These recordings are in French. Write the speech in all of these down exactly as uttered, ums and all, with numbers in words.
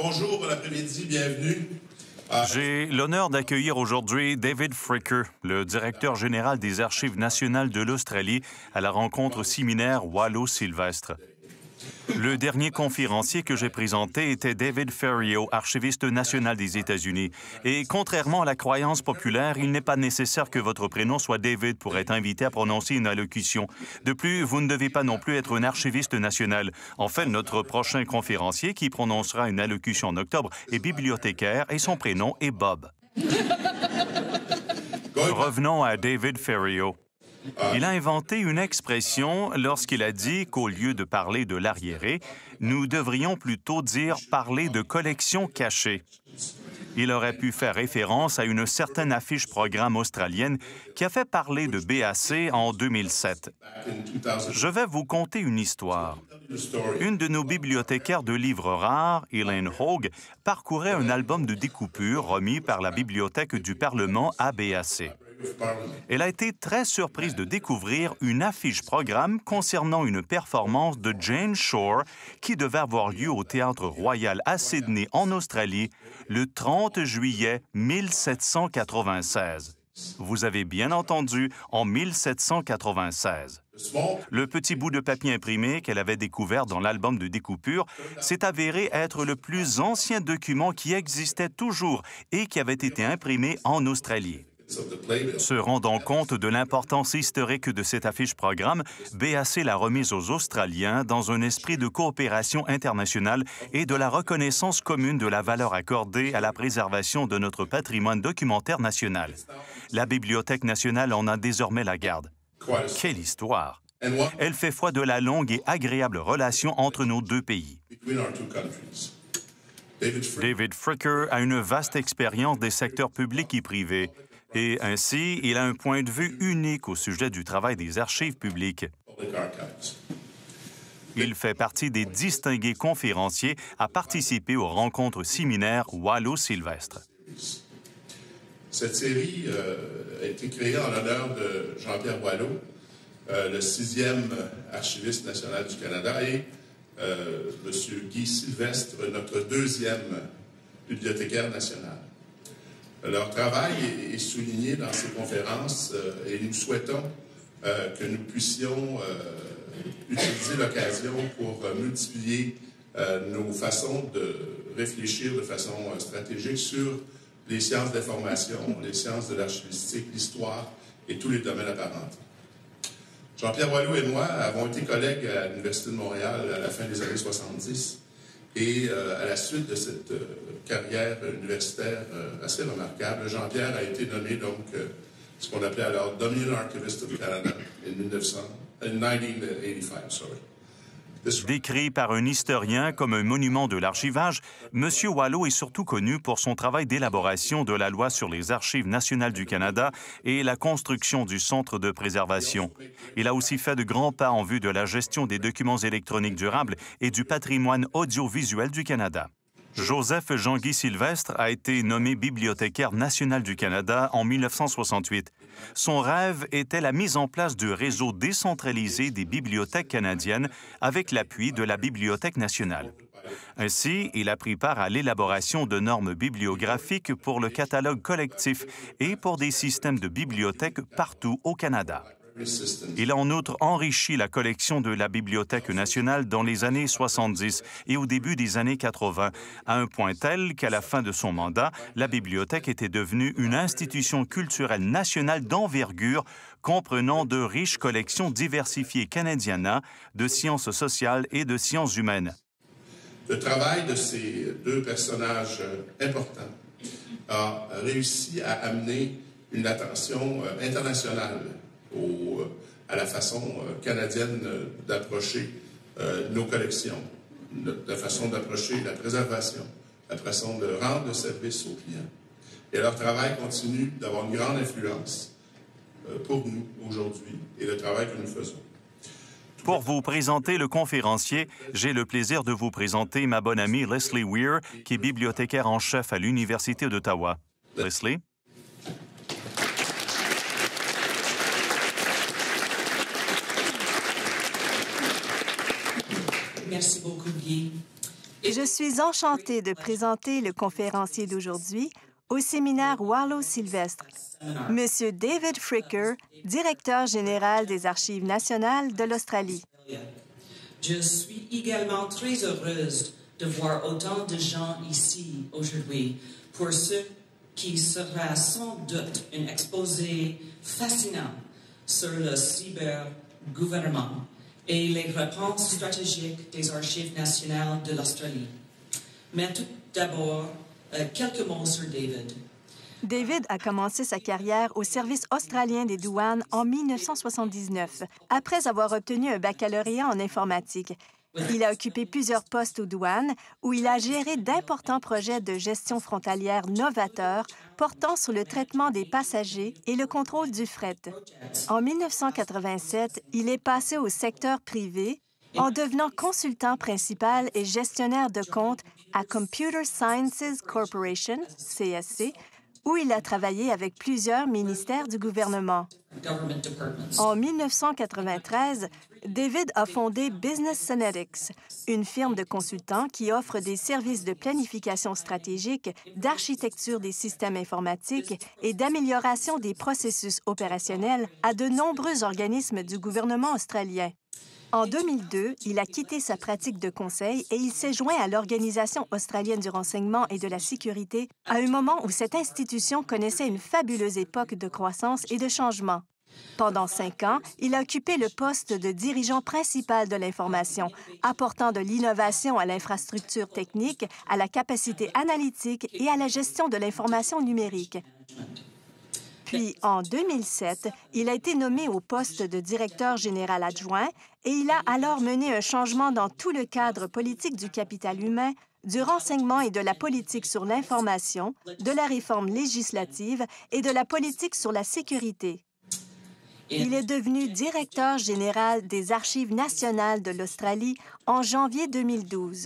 Bonjour, bon après-midi, bienvenue. J'ai l'honneur d'accueillir aujourd'hui David Fricker, le directeur général des Archives nationales de l'Australie, à la rencontre séminaire Wallow-Sylvestre. Le dernier conférencier que j'ai présenté était David Ferriero, archiviste national des États-Unis. Et contrairement à la croyance populaire, il n'est pas nécessaire que votre prénom soit David pour être invité à prononcer une allocution. De plus, vous ne devez pas non plus être un archiviste national. En fait, notre prochain conférencier qui prononcera une allocution en octobre est bibliothécaire et son prénom est Bob. Revenons à David Ferriero. Il a inventé une expression lorsqu'il a dit qu'au lieu de parler de l'arriéré, nous devrions plutôt dire parler de collections cachées. Il aurait pu faire référence à une certaine affiche programme australienne qui a fait parler de B A C en deux mille sept. Je vais vous conter une histoire. Une de nos bibliothécaires de livres rares, Elaine Hogue, parcourait un album de découpures remis par la Bibliothèque du Parlement à B A C. Elle a été très surprise de découvrir une affiche programme concernant une performance de Jane Shore qui devait avoir lieu au Théâtre Royal à Sydney, en Australie, le trente juillet mille sept cent quatre-vingt-seize. Vous avez bien entendu, en mille sept cent quatre-vingt-seize. Le petit bout de papier imprimé qu'elle avait découvert dans l'album de découpure s'est avéré être le plus ancien document qui existait toujours et qui avait été imprimé en Australie. Se rendant compte de l'importance historique de cette affiche programme, B A C l'a remise aux Australiens dans un esprit de coopération internationale et de la reconnaissance commune de la valeur accordée à la préservation de notre patrimoine documentaire national. La Bibliothèque nationale en a désormais la garde. Quelle histoire! Elle fait foi de la longue et agréable relation entre nos deux pays. David Fricker a une vaste expérience des secteurs publics et privés. Et ainsi, il a un point de vue unique au sujet du travail des archives publiques. Il fait partie des distingués conférenciers à participer aux rencontres séminaires Wallow-Sylvestre. Cette série euh, a été créée en l'honneur de Jean-Pierre Wallow, euh, le sixième archiviste national du Canada, et euh, M. Guy Sylvestre, notre deuxième bibliothécaire national. Leur travail est souligné dans ces conférences euh, et nous souhaitons euh, que nous puissions euh, utiliser l'occasion pour euh, multiplier euh, nos façons de réfléchir de façon euh, stratégique sur les sciences d'information, les sciences de l'archivistique, l'histoire et tous les domaines apparentés. Jean-Pierre Wallow et moi avons été collègues à l'Université de Montréal à la fin des années soixante-dix. Et euh, à la suite de cette euh, carrière universitaire euh, assez remarquable, Jean-Pierre a été nommé donc euh, ce qu'on appelait alors Dominion Archivist of Canada en mille neuf cents, en mille neuf cent quatre-vingt-quinze. Sorry. Décrit par un historien comme un monument de l'archivage, M. Wallow est surtout connu pour son travail d'élaboration de la loi sur les Archives nationales du Canada et la construction du centre de préservation. Il a aussi fait de grands pas en vue de la gestion des documents électroniques durables et du patrimoine audiovisuel du Canada. Joseph Jean-Guy Sylvestre a été nommé bibliothécaire national du Canada en mille neuf cent soixante-huit. Son rêve était la mise en place du réseau décentralisé des bibliothèques canadiennes avec l'appui de la Bibliothèque nationale. Ainsi, il a pris part à l'élaboration de normes bibliographiques pour le catalogue collectif et pour des systèmes de bibliothèques partout au Canada. Il a en outre enrichi la collection de la Bibliothèque nationale dans les années soixante-dix et au début des années quatre-vingt, à un point tel qu'à la fin de son mandat, la bibliothèque était devenue une institution culturelle nationale d'envergure comprenant de riches collections diversifiées canadiennes de sciences sociales et de sciences humaines. Le travail de ces deux personnages importants a réussi à amener une attention internationale Au, à la façon euh, canadienne euh, d'approcher euh, nos collections, de, la façon d'approcher la préservation, la façon de rendre le service aux clients. Et leur travail continue d'avoir une grande influence euh, pour nous aujourd'hui et le travail que nous faisons. Pour vous présenter le conférencier, j'ai le plaisir de vous présenter ma bonne amie Leslie Weir, qui est bibliothécaire en chef à l'Université d'Ottawa. Leslie? Merci beaucoup, Guy. Je suis enchantée de présenter le conférencier d'aujourd'hui au séminaire Wallow Sylvestre, Monsieur David Fricker, directeur général des Archives nationales de l'Australie. Je suis également très heureuse de voir autant de gens ici aujourd'hui pour ce qui sera sans doute un exposé fascinant sur le cybergouvernement et les réponses stratégiques des Archives nationales de l'Australie. Mais tout d'abord, euh, quelques mots sur David. David a commencé sa carrière au Service australien des douanes en mille neuf cent soixante-dix-neuf, après avoir obtenu un baccalauréat en informatique. Il a occupé plusieurs postes aux douanes où il a géré d'importants projets de gestion frontalière novateurs portant sur le traitement des passagers et le contrôle du fret. En mille neuf cent quatre-vingt-sept, il est passé au secteur privé en devenant consultant principal et gestionnaire de compte à Computer Sciences Corporation, C S C, où il a travaillé avec plusieurs ministères du gouvernement. En mille neuf cent quatre-vingt-treize, David a fondé Business Synetics, une firme de consultants qui offre des services de planification stratégique, d'architecture des systèmes informatiques et d'amélioration des processus opérationnels à de nombreux organismes du gouvernement australien. En deux mille deux, il a quitté sa pratique de conseil et il s'est joint à l'Organisation australienne du renseignement et de la sécurité à un moment où cette institution connaissait une fabuleuse époque de croissance et de changement. Pendant cinq ans, il a occupé le poste de dirigeant principal de l'information, apportant de l'innovation à l'infrastructure technique, à la capacité analytique et à la gestion de l'information numérique. Puis, en deux mille sept, il a été nommé au poste de directeur général adjoint et il a alors mené un changement dans tout le cadre politique du capital humain, du renseignement et de la politique sur l'information, de la réforme législative et de la politique sur la sécurité. Il est devenu directeur général des Archives nationales de l'Australie en janvier deux mille douze.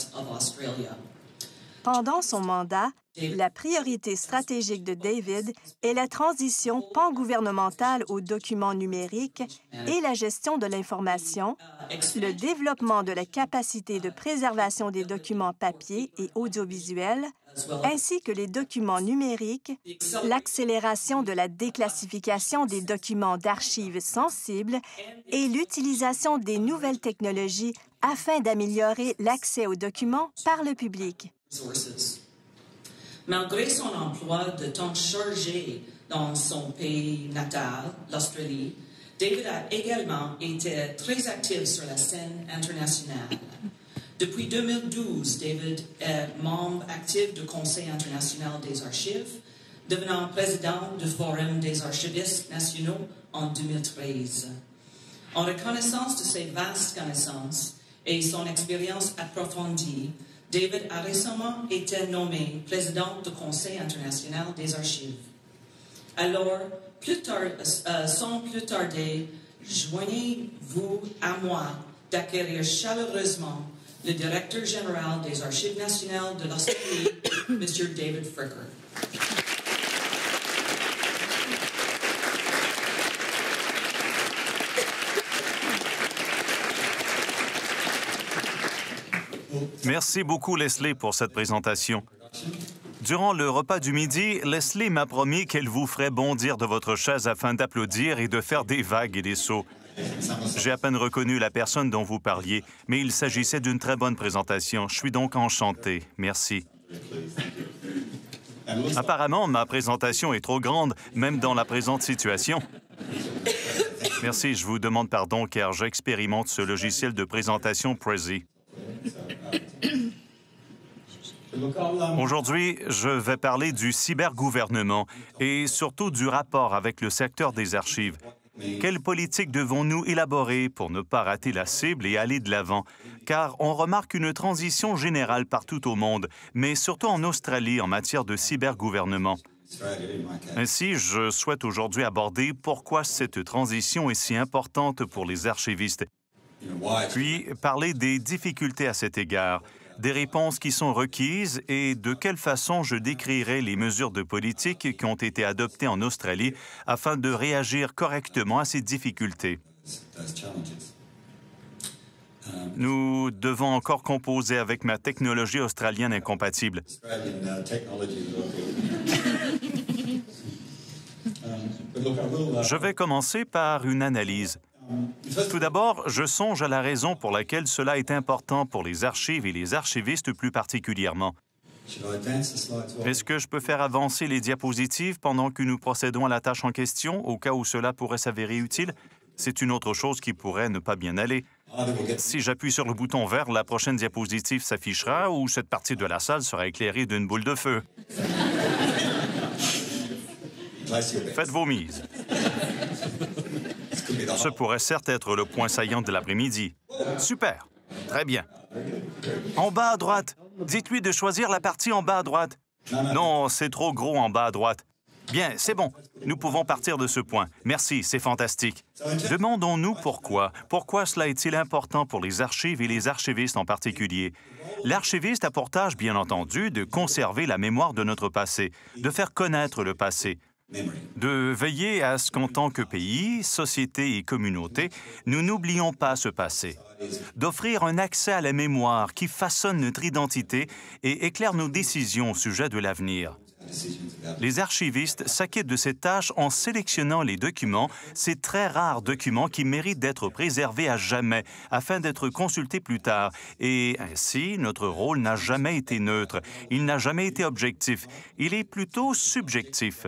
Pendant son mandat, la priorité stratégique de David est la transition pangouvernementale aux documents numériques et la gestion de l'information, le développement de la capacité de préservation des documents papier et audiovisuels, ainsi que les documents numériques, l'accélération de la déclassification des documents d'archives sensibles et l'utilisation des nouvelles technologies afin d'améliorer l'accès aux documents par le public. Malgré son emploi de temps chargé dans son pays natal, l'Australie, David a également été très actif sur la scène internationale. Depuis deux mille douze, David est membre actif du Conseil international des archives, devenant président du Forum des archivistes nationaux en deux mille treize. En reconnaissance de ses vastes connaissances et son expérience approfondie, David a récemment été nommé président du Conseil international des archives. Alors, plus tard, euh, sans plus tarder, joignez-vous à moi d'accueillir chaleureusement le directeur général des Archives nationales de l'Australie, M. David Fricker. Merci beaucoup, Leslie, pour cette présentation. Durant le repas du midi, Leslie m'a promis qu'elle vous ferait bondir de votre chaise afin d'applaudir et de faire des vagues et des sauts. J'ai à peine reconnu la personne dont vous parliez, mais il s'agissait d'une très bonne présentation. Je suis donc enchanté. Merci. Apparemment, ma présentation est trop grande, même dans la présente situation. Merci, je vous demande pardon car j'expérimente ce logiciel de présentation Prezi. Aujourd'hui, je vais parler du cybergouvernement et surtout du rapport avec le secteur des archives. Quelle politique devons-nous élaborer pour ne pas rater la cible et aller de l'avant? Car on remarque une transition générale partout au monde, mais surtout en Australie en matière de cybergouvernement. Ainsi, je souhaite aujourd'hui aborder pourquoi cette transition est si importante pour les archivistes. Puis, parler des difficultés à cet égard, des réponses qui sont requises et de quelle façon je décrirai les mesures de politique qui ont été adoptées en Australie afin de réagir correctement à ces difficultés. Nous devons encore composer avec ma technologie australienne incompatible. Je vais commencer par une analyse. Tout d'abord, je songe à la raison pour laquelle cela est important pour les archives et les archivistes plus particulièrement. Est-ce que je peux faire avancer les diapositives pendant que nous procédons à la tâche en question, au cas où cela pourrait s'avérer utile? C'est une autre chose qui pourrait ne pas bien aller. Si j'appuie sur le bouton vert, la prochaine diapositive s'affichera ou cette partie de la salle sera éclairée d'une boule de feu. Faites vos mises. Ce pourrait certes être le point saillant de l'après-midi. Super. Très bien. En bas à droite. Dites-lui de choisir la partie en bas à droite. Non, c'est trop gros en bas à droite. Bien, c'est bon. Nous pouvons partir de ce point. Merci, c'est fantastique. Demandons-nous pourquoi. Pourquoi cela est-il important pour les archives et les archivistes en particulier? L'archiviste a pour tâche, bien entendu, de conserver la mémoire de notre passé, de faire connaître le passé, de veiller à ce qu'en tant que pays, société et communauté, nous n'oublions pas ce passé, d'offrir un accès à la mémoire qui façonne notre identité et éclaire nos décisions au sujet de l'avenir. Les archivistes s'acquittent de cette tâche en sélectionnant les documents, ces très rares documents qui méritent d'être préservés à jamais afin d'être consultés plus tard. Et ainsi, notre rôle n'a jamais été neutre, il n'a jamais été objectif, il est plutôt subjectif.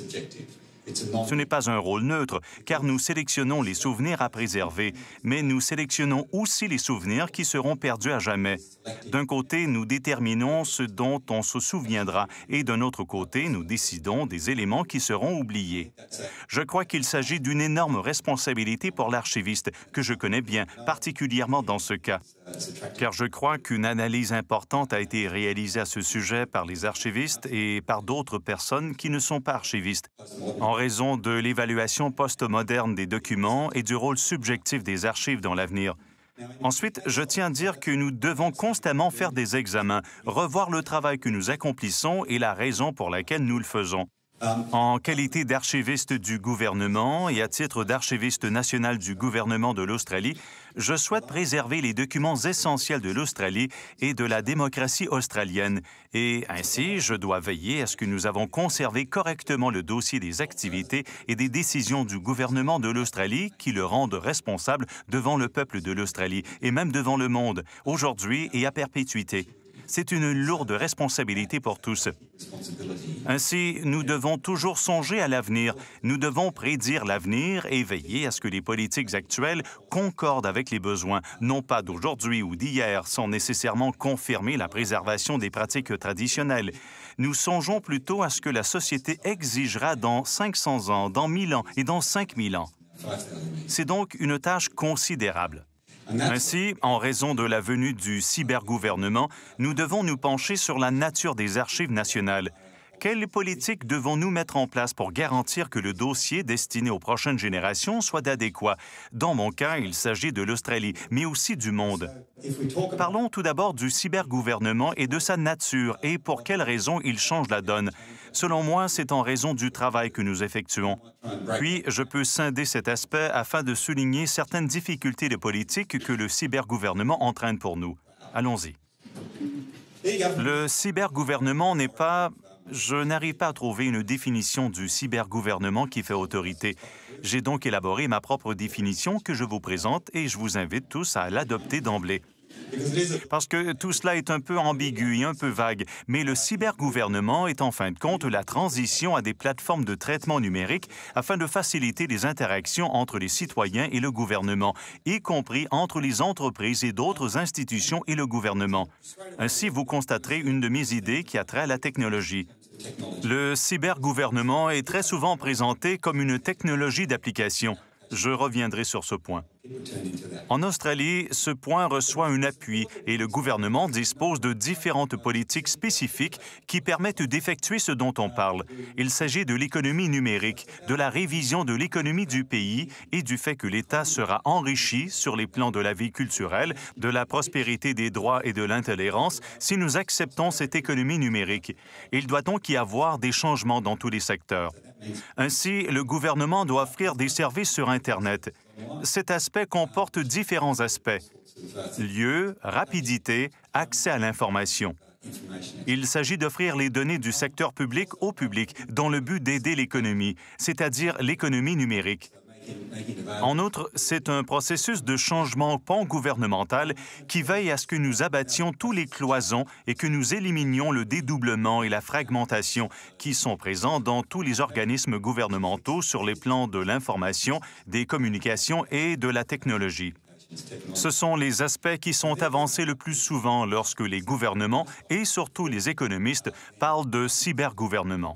Ce n'est pas un rôle neutre, car nous sélectionnons les souvenirs à préserver, mais nous sélectionnons aussi les souvenirs qui seront perdus à jamais. D'un côté, nous déterminons ce dont on se souviendra, et d'un autre côté, nous décidons des éléments qui seront oubliés. Je crois qu'il s'agit d'une énorme responsabilité pour l'archiviste, que je connais bien, particulièrement dans ce cas, car je crois qu'une analyse importante a été réalisée à ce sujet par les archivistes et par d'autres personnes qui ne sont pas archivistes, en raison de l'évaluation post-moderne des documents et du rôle subjectif des archives dans l'avenir. Ensuite, je tiens à dire que nous devons constamment faire des examens, revoir le travail que nous accomplissons et la raison pour laquelle nous le faisons. En qualité d'archiviste du gouvernement et à titre d'archiviste national du gouvernement de l'Australie, je souhaite préserver les documents essentiels de l'Australie et de la démocratie australienne. Et ainsi, je dois veiller à ce que nous avons conservé correctement le dossier des activités et des décisions du gouvernement de l'Australie qui le rendent responsable devant le peuple de l'Australie et même devant le monde, aujourd'hui et à perpétuité. C'est une lourde responsabilité pour tous. Ainsi, nous devons toujours songer à l'avenir. Nous devons prédire l'avenir et veiller à ce que les politiques actuelles concordent avec les besoins, non pas d'aujourd'hui ou d'hier, sans nécessairement confirmer la préservation des pratiques traditionnelles. Nous songeons plutôt à ce que la société exigera dans cinq cents ans, dans mille ans et dans cinq mille ans. C'est donc une tâche considérable. Ainsi, en raison de la venue du cybergouvernement, nous devons nous pencher sur la nature des archives nationales. Quelles politiques devons-nous mettre en place pour garantir que le dossier destiné aux prochaines générations soit adéquat? Dans mon cas, il s'agit de l'Australie, mais aussi du monde. Parlons tout d'abord du cybergouvernement et de sa nature et pour quelles raisons il change la donne. Selon moi, c'est en raison du travail que nous effectuons. Puis, je peux scinder cet aspect afin de souligner certaines difficultés de politique que le cybergouvernement entraîne pour nous. Allons-y. Le cybergouvernement n'est pas... Je n'arrive pas à trouver une définition du cybergouvernement qui fait autorité. J'ai donc élaboré ma propre définition que je vous présente et je vous invite tous à l'adopter d'emblée. Parce que tout cela est un peu ambigu et un peu vague, mais le cybergouvernement est en fin de compte la transition à des plateformes de traitement numérique afin de faciliter les interactions entre les citoyens et le gouvernement, y compris entre les entreprises et d'autres institutions et le gouvernement. Ainsi, vous constaterez une de mes idées qui a trait à la technologie. Le cybergouvernement est très souvent présenté comme une technologie d'application. Je reviendrai sur ce point. En Australie, ce point reçoit un appui et le gouvernement dispose de différentes politiques spécifiques qui permettent d'effectuer ce dont on parle. Il s'agit de l'économie numérique, de la révision de l'économie du pays et du fait que l'État sera enrichi sur les plans de la vie culturelle, de la prospérité des droits et de l'intolérance si nous acceptons cette économie numérique. Il doit donc y avoir des changements dans tous les secteurs. Ainsi, le gouvernement doit offrir des services sur Internet. Cet aspect comporte différents aspects. Lieu, rapidité, accès à l'information. Il s'agit d'offrir les données du secteur public au public dans le but d'aider l'économie, c'est-à-dire l'économie numérique. En outre, c'est un processus de changement pan-gouvernemental qui veille à ce que nous abattions tous les cloisons et que nous éliminions le dédoublement et la fragmentation qui sont présents dans tous les organismes gouvernementaux sur les plans de l'information, des communications et de la technologie. Ce sont les aspects qui sont avancés le plus souvent lorsque les gouvernements et surtout les économistes parlent de cybergouvernement.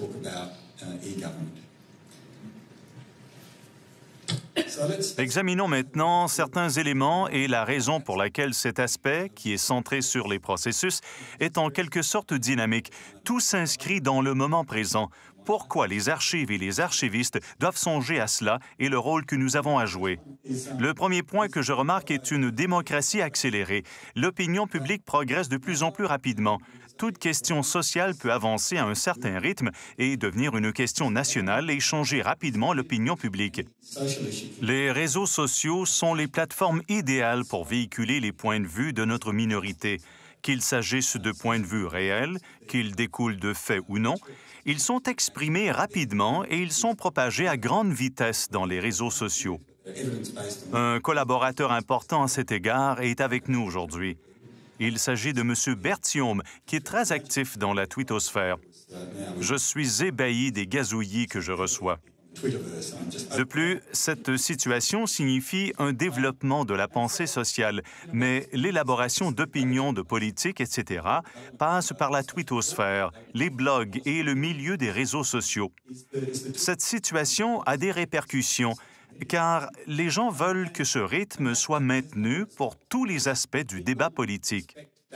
Examinons maintenant certains éléments et la raison pour laquelle cet aspect, qui est centré sur les processus, est en quelque sorte dynamique. Tout s'inscrit dans le moment présent. Pourquoi les archives et les archivistes doivent songer à cela et le rôle que nous avons à jouer? Le premier point que je remarque est une démocratie accélérée. L'opinion publique progresse de plus en plus rapidement. Toute question sociale peut avancer à un certain rythme et devenir une question nationale et changer rapidement l'opinion publique. Les réseaux sociaux sont les plateformes idéales pour véhiculer les points de vue de notre minorité. Qu'il s'agisse de points de vue réels, qu'ils découlent de faits ou non, ils sont exprimés rapidement et ils sont propagés à grande vitesse dans les réseaux sociaux. Un collaborateur important à cet égard est avec nous aujourd'hui. Il s'agit de M. Berthiaume, qui est très actif dans la twittosphère. Je suis ébahi des gazouillis que je reçois. De plus, cette situation signifie un développement de la pensée sociale, mais l'élaboration d'opinions de politique, et cetera, passe par la twittosphère, les blogs et le milieu des réseaux sociaux. Cette situation a des répercussions, car les gens veulent que ce rythme soit maintenu pour tous les aspects du débat politique.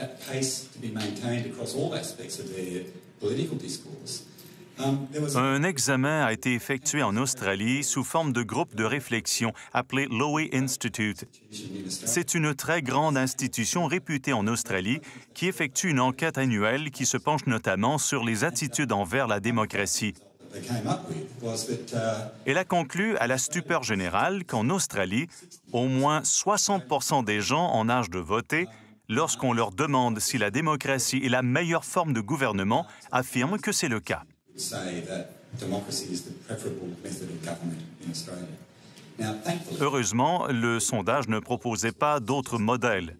Un examen a été effectué en Australie sous forme de groupe de réflexion appelé Lowy Institute. C'est une très grande institution réputée en Australie qui effectue une enquête annuelle qui se penche notamment sur les attitudes envers la démocratie. Elle a conclu à la stupeur générale qu'en Australie, au moins soixante pour cent des gens en âge de voter, lorsqu'on leur demande si la démocratie est la meilleure forme de gouvernement, affirment que c'est le cas. Heureusement, le sondage ne proposait pas d'autres modèles.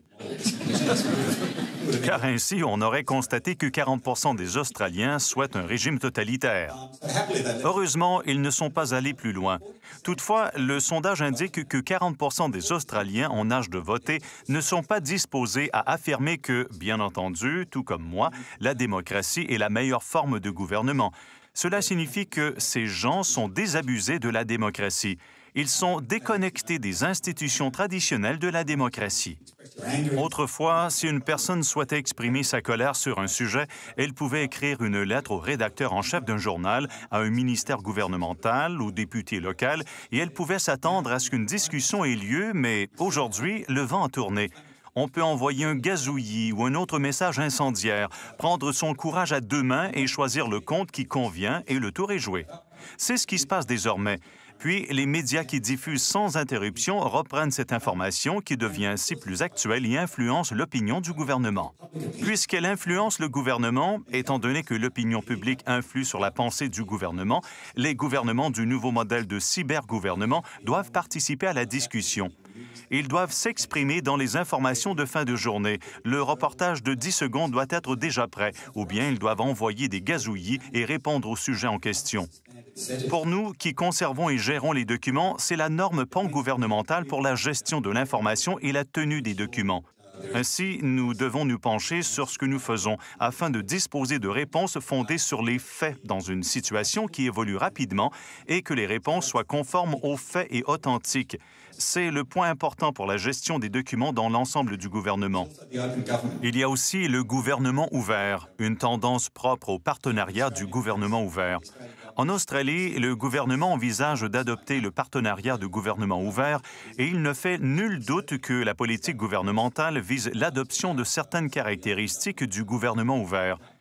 Car ainsi, on aurait constaté que quarante pour cent des Australiens souhaitent un régime totalitaire. Heureusement, ils ne sont pas allés plus loin. Toutefois, le sondage indique que quarante pour cent des Australiens en âge de voter ne sont pas disposés à affirmer que, bien entendu, tout comme moi, la démocratie est la meilleure forme de gouvernement. Cela signifie que ces gens sont désabusés de la démocratie. Ils sont déconnectés des institutions traditionnelles de la démocratie. Autrefois, si une personne souhaitait exprimer sa colère sur un sujet, elle pouvait écrire une lettre au rédacteur en chef d'un journal, à un ministère gouvernemental, au député local, et elle pouvait s'attendre à ce qu'une discussion ait lieu, mais aujourd'hui, le vent a tourné. On peut envoyer un gazouillis ou un autre message incendiaire, prendre son courage à deux mains et choisir le compte qui convient et le tour est joué. C'est ce qui se passe désormais. Puis, les médias qui diffusent sans interruption reprennent cette information qui devient ainsi plus actuelle et influence l'opinion du gouvernement. Puisqu'elle influence le gouvernement, étant donné que l'opinion publique influe sur la pensée du gouvernement, les gouvernements du nouveau modèle de cybergouvernement doivent participer à la discussion. Ils doivent s'exprimer dans les informations de fin de journée. Le reportage de dix secondes doit être déjà prêt, ou bien ils doivent envoyer des gazouillis et répondre au sujet en question. Pour nous, qui conservons et gérons les documents, c'est la norme pan-gouvernementale pour la gestion de l'information et la tenue des documents. Ainsi, nous devons nous pencher sur ce que nous faisons afin de disposer de réponses fondées sur les faits dans une situation qui évolue rapidement et que les réponses soient conformes aux faits et authentiques. C'est le point important pour la gestion des documents dans l'ensemble du gouvernement. Il y a aussi le gouvernement ouvert, une tendance propre au partenariat du gouvernement ouvert. En Australie, le gouvernement envisage d'adopter le partenariat de gouvernement ouvert et il ne fait nul doute que la politique gouvernementale vise l'adoption de certaines caractéristiques du gouvernement ouvert.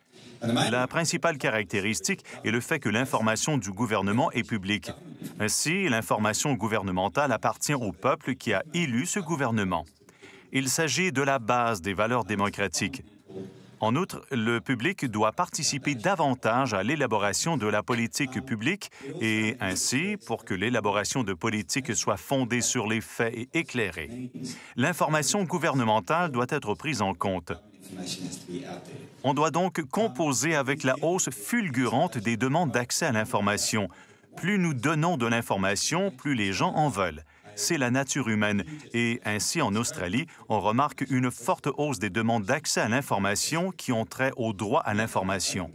La principale caractéristique est le fait que l'information du gouvernement est publique. Ainsi, l'information gouvernementale appartient au peuple qui a élu ce gouvernement. Il s'agit de la base des valeurs démocratiques. En outre, le public doit participer davantage à l'élaboration de la politique publique et ainsi, pour que l'élaboration de politiques soit fondée sur les faits et éclairée, l'information gouvernementale doit être prise en compte. On doit donc composer avec la hausse fulgurante des demandes d'accès à l'information. Plus nous donnons de l'information, plus les gens en veulent. C'est la nature humaine. Et ainsi, en Australie, on remarque une forte hausse des demandes d'accès à l'information qui ont trait au droit à l'information.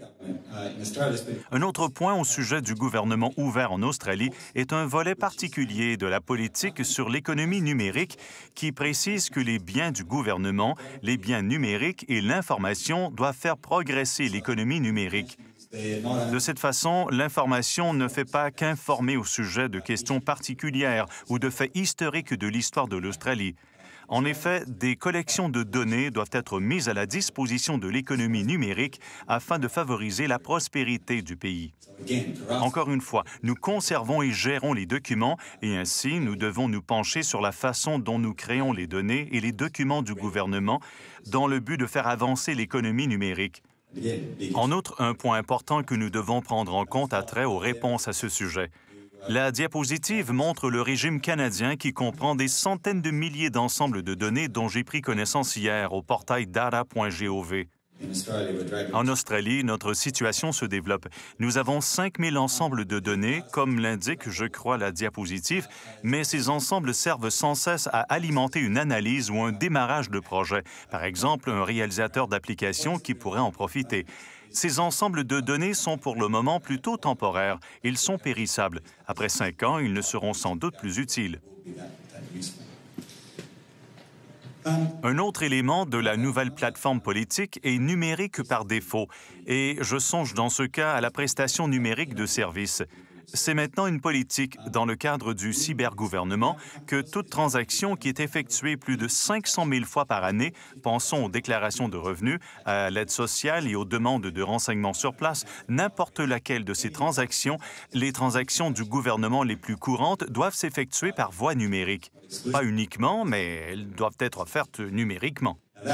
Un autre point au sujet du gouvernement ouvert en Australie est un volet particulier de la politique sur l'économie numérique qui précise que les biens du gouvernement, les biens numériques et l'information doivent faire progresser l'économie numérique. De cette façon, l'information ne fait pas qu'informer au sujet de questions particulières ou de faits historiques de l'histoire de l'Australie. En effet, des collections de données doivent être mises à la disposition de l'économie numérique afin de favoriser la prospérité du pays. Encore une fois, nous conservons et gérons les documents et ainsi nous devons nous pencher sur la façon dont nous créons les données et les documents du gouvernement dans le but de faire avancer l'économie numérique. En outre, un point important que nous devons prendre en compte a trait aux réponses à ce sujet. La diapositive montre le régime canadien qui comprend des centaines de milliers d'ensembles de données dont j'ai pris connaissance hier au portail data point gov. En Australie, notre situation se développe. Nous avons cinq mille ensembles de données, comme l'indique, je crois, la diapositive, mais ces ensembles servent sans cesse à alimenter une analyse ou un démarrage de projet. Par exemple, un réalisateur d'applications qui pourrait en profiter. Ces ensembles de données sont pour le moment plutôt temporaires. Ils sont périssables. Après cinq ans, ils ne seront sans doute plus utiles. Un autre élément de la nouvelle plateforme politique est numérique par défaut, et je songe dans ce cas à la prestation numérique de services. C'est maintenant une politique, dans le cadre du cybergouvernement, que toute transaction qui est effectuée plus de cinq cent mille fois par année, pensons aux déclarations de revenus, à l'aide sociale et aux demandes de renseignements sur place, n'importe laquelle de ces transactions, les transactions du gouvernement les plus courantes doivent s'effectuer par voie numérique. Pas uniquement, mais elles doivent être offertes numériquement.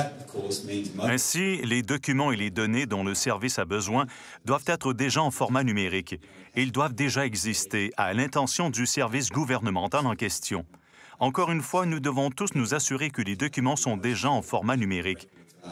Ainsi, les documents et les données dont le service a besoin doivent être déjà en format numérique. Ils doivent déjà exister à l'intention du service gouvernemental en question. Encore une fois, nous devons tous nous assurer que les documents sont déjà en format numérique.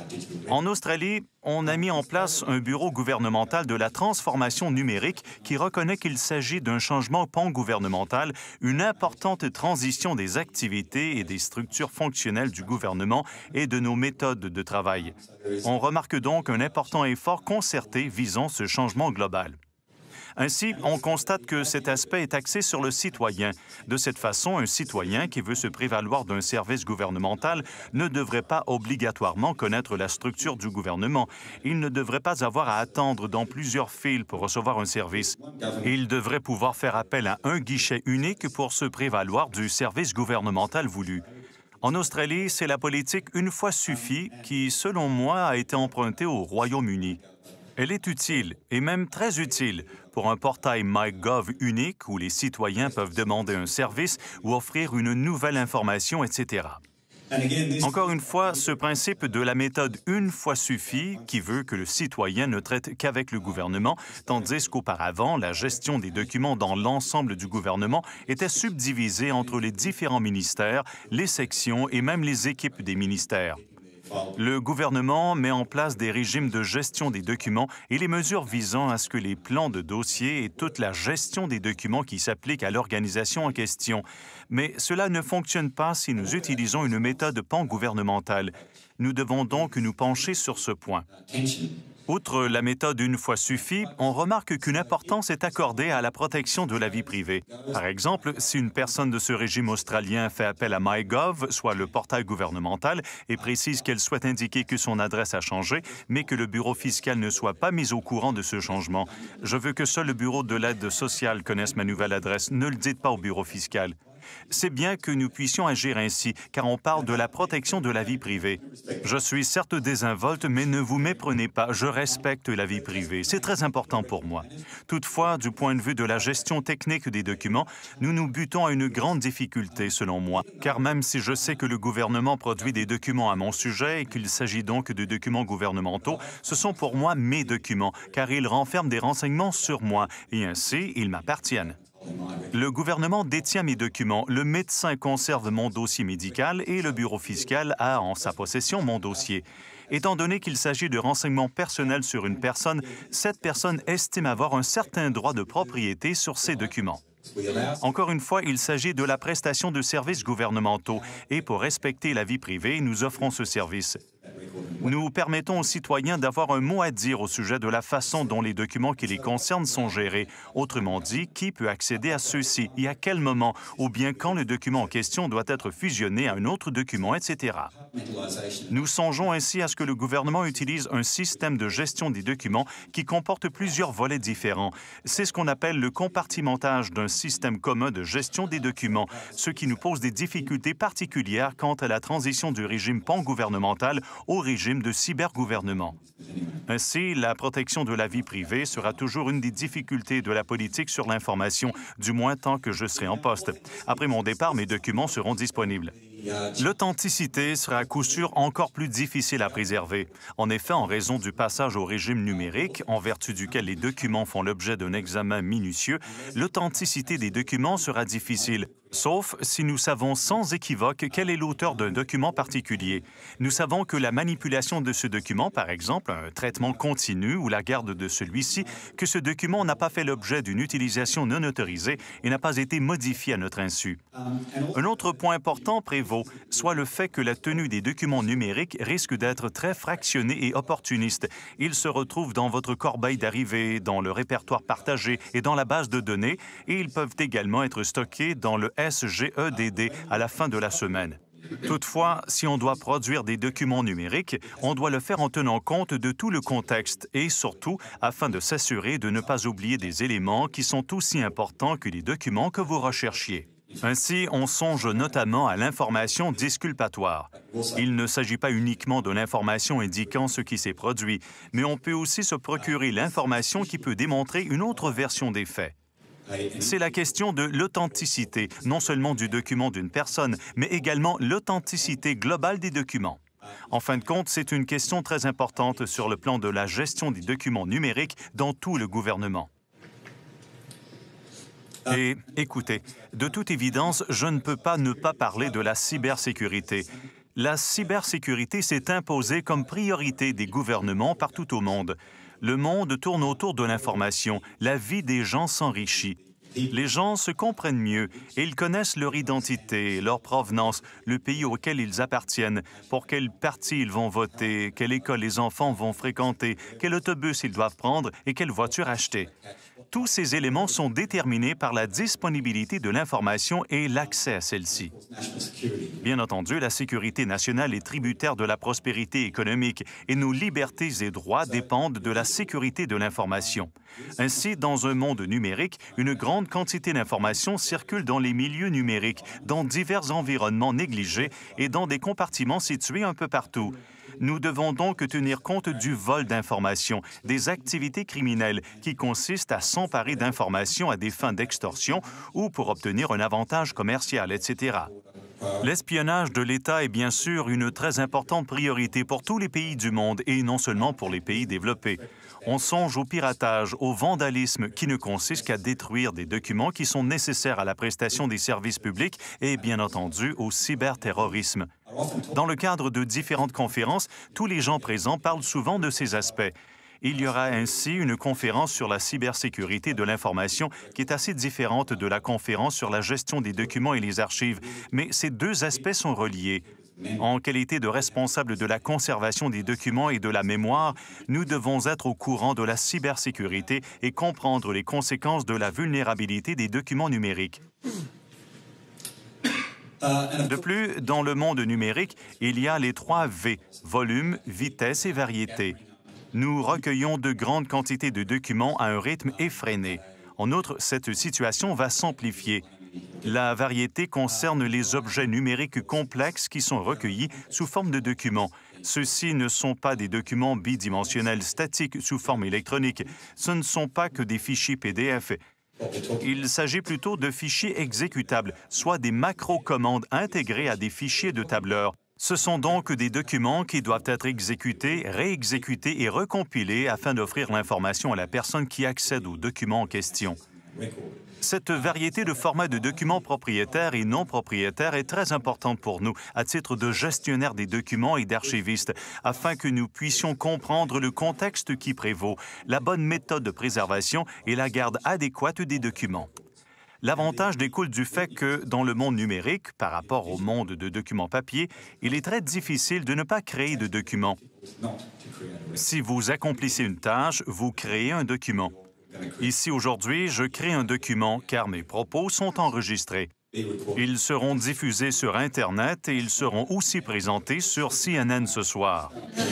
En Australie, on a mis en place un bureau gouvernemental de la transformation numérique qui reconnaît qu'il s'agit d'un changement pan-gouvernemental, une importante transition des activités et des structures fonctionnelles du gouvernement et de nos méthodes de travail. On remarque donc un important effort concerté visant ce changement global. Ainsi, on constate que cet aspect est axé sur le citoyen. De cette façon, un citoyen qui veut se prévaloir d'un service gouvernemental ne devrait pas obligatoirement connaître la structure du gouvernement. Il ne devrait pas avoir à attendre dans plusieurs files pour recevoir un service. Il devrait pouvoir faire appel à un guichet unique pour se prévaloir du service gouvernemental voulu. En Australie, c'est la politique « une fois suffit » qui, selon moi, a été empruntée au Royaume-Uni. Elle est utile, et même très utile, pour un portail MyGov unique où les citoyens peuvent demander un service ou offrir une nouvelle information, et cetera. Encore une fois, ce principe de la méthode « une fois suffit » qui veut que le citoyen ne traite qu'avec le gouvernement, tandis qu'auparavant, la gestion des documents dans l'ensemble du gouvernement était subdivisée entre les différents ministères, les sections et même les équipes des ministères. Le gouvernement met en place des régimes de gestion des documents et les mesures visant à ce que les plans de dossier et toute la gestion des documents qui s'appliquent à l'organisation en question. Mais cela ne fonctionne pas si nous utilisons une méthode pan-gouvernementale. Nous devons donc nous pencher sur ce point. Outre la méthode « une fois suffit », on remarque qu'une importance est accordée à la protection de la vie privée. Par exemple, si une personne de ce régime australien fait appel à MyGov, soit le portail gouvernemental, et précise qu'elle souhaite indiquer que son adresse a changé, mais que le bureau fiscal ne soit pas mis au courant de ce changement. Je veux que seul le bureau de l'aide sociale connaisse ma nouvelle adresse. Ne le dites pas au bureau fiscal. C'est bien que nous puissions agir ainsi, car on parle de la protection de la vie privée. Je suis certes désinvolte, mais ne vous méprenez pas, je respecte la vie privée. C'est très important pour moi. Toutefois, du point de vue de la gestion technique des documents, nous nous butons à une grande difficulté, selon moi, car même si je sais que le gouvernement produit des documents à mon sujet et qu'il s'agit donc de documents gouvernementaux, ce sont pour moi mes documents, car ils renferment des renseignements sur moi, et ainsi, ils m'appartiennent. Le gouvernement détient mes documents, le médecin conserve mon dossier médical et le bureau fiscal a en sa possession mon dossier. Étant donné qu'il s'agit de renseignements personnels sur une personne, cette personne estime avoir un certain droit de propriété sur ces documents. Encore une fois, il s'agit de la prestation de services gouvernementaux et pour respecter la vie privée, nous offrons ce service. Nous permettons aux citoyens d'avoir un mot à dire au sujet de la façon dont les documents qui les concernent sont gérés. Autrement dit, qui peut accéder à ceux-ci et à quel moment, ou bien quand le document en question doit être fusionné à un autre document, et cetera. Nous songeons ainsi à ce que le gouvernement utilise un système de gestion des documents qui comporte plusieurs volets différents. C'est ce qu'on appelle le compartimentage d'un système commun de gestion des documents, ce qui nous pose des difficultés particulières quant à la transition du régime pan-gouvernemental au régime de cybergouvernement. Ainsi, la protection de la vie privée sera toujours une des difficultés de la politique sur l'information, du moins tant que je serai en poste. Après mon départ, mes documents seront disponibles. L'authenticité sera à coup sûr encore plus difficile à préserver. En effet, en raison du passage au régime numérique, en vertu duquel les documents font l'objet d'un examen minutieux, l'authenticité des documents sera difficile, sauf si nous savons sans équivoque quel est l'auteur d'un document particulier. Nous savons que la manipulation de ce document, par exemple, un traitement continu ou la garde de celui-ci, que ce document n'a pas fait l'objet d'une utilisation non autorisée et n'a pas été modifié à notre insu. Un autre point important prévaut, soit le fait que la tenue des documents numériques risque d'être très fractionnée et opportuniste. Ils se retrouvent dans votre corbeille d'arrivée, dans le répertoire partagé et dans la base de données, et ils peuvent également être stockés dans le S G E D D à la fin de la semaine. Toutefois, si on doit produire des documents numériques, on doit le faire en tenant compte de tout le contexte et surtout afin de s'assurer de ne pas oublier des éléments qui sont aussi importants que les documents que vous recherchiez. Ainsi, on songe notamment à l'information disculpatoire. Il ne s'agit pas uniquement de l'information indiquant ce qui s'est produit, mais on peut aussi se procurer l'information qui peut démontrer une autre version des faits. C'est la question de l'authenticité, non seulement du document d'une personne, mais également l'authenticité globale des documents. En fin de compte, c'est une question très importante sur le plan de la gestion des documents numériques dans tout le gouvernement. Et écoutez, de toute évidence, je ne peux pas ne pas parler de la cybersécurité. La cybersécurité s'est imposée comme priorité des gouvernements partout au monde. Le monde tourne autour de l'information, la vie des gens s'enrichit. Les gens se comprennent mieux et ils connaissent leur identité, leur provenance, le pays auquel ils appartiennent, pour quel parti ils vont voter, quelle école les enfants vont fréquenter, quel autobus ils doivent prendre et quelle voiture acheter. Tous ces éléments sont déterminés par la disponibilité de l'information et l'accès à celle-ci. Bien entendu, la sécurité nationale est tributaire de la prospérité économique et nos libertés et droits dépendent de la sécurité de l'information. Ainsi, dans un monde numérique, une grande quantité d'informations circule dans les milieux numériques, dans divers environnements négligés et dans des compartiments situés un peu partout. Nous devons donc tenir compte du vol d'informations, des activités criminelles qui consistent à s'emparer d'informations à des fins d'extorsion ou pour obtenir un avantage commercial, et cetera. L'espionnage de l'État est bien sûr une très importante priorité pour tous les pays du monde et non seulement pour les pays développés. On songe au piratage, au vandalisme qui ne consiste qu'à détruire des documents qui sont nécessaires à la prestation des services publics et bien entendu au cyberterrorisme. Dans le cadre de différentes conférences, tous les gens présents parlent souvent de ces aspects. Il y aura ainsi une conférence sur la cybersécurité de l'information qui est assez différente de la conférence sur la gestion des documents et les archives, mais ces deux aspects sont reliés. En qualité de responsable de la conservation des documents et de la mémoire, nous devons être au courant de la cybersécurité et comprendre les conséquences de la vulnérabilité des documents numériques. De plus, dans le monde numérique, il y a les trois V, volume, vitesse et variété. Nous recueillons de grandes quantités de documents à un rythme effréné. En outre, cette situation va s'amplifier. La variété concerne les objets numériques complexes qui sont recueillis sous forme de documents. Ceux-ci ne sont pas des documents bidimensionnels statiques sous forme électronique. Ce ne sont pas que des fichiers P D F. Il s'agit plutôt de fichiers exécutables, soit des macro-commandes intégrées à des fichiers de tableur. Ce sont donc des documents qui doivent être exécutés, réexécutés et recompilés afin d'offrir l'information à la personne qui accède aux documents en question. Cette variété de formats de documents propriétaires et non propriétaires est très importante pour nous, à titre de gestionnaire des documents et d'archivistes, afin que nous puissions comprendre le contexte qui prévaut, la bonne méthode de préservation et la garde adéquate des documents. L'avantage découle du fait que, dans le monde numérique, par rapport au monde de documents papier, il est très difficile de ne pas créer de documents. Si vous accomplissez une tâche, vous créez un document. Ici, aujourd'hui, je crée un document car mes propos sont enregistrés. Ils seront diffusés sur Internet et ils seront aussi présentés sur C N N ce soir.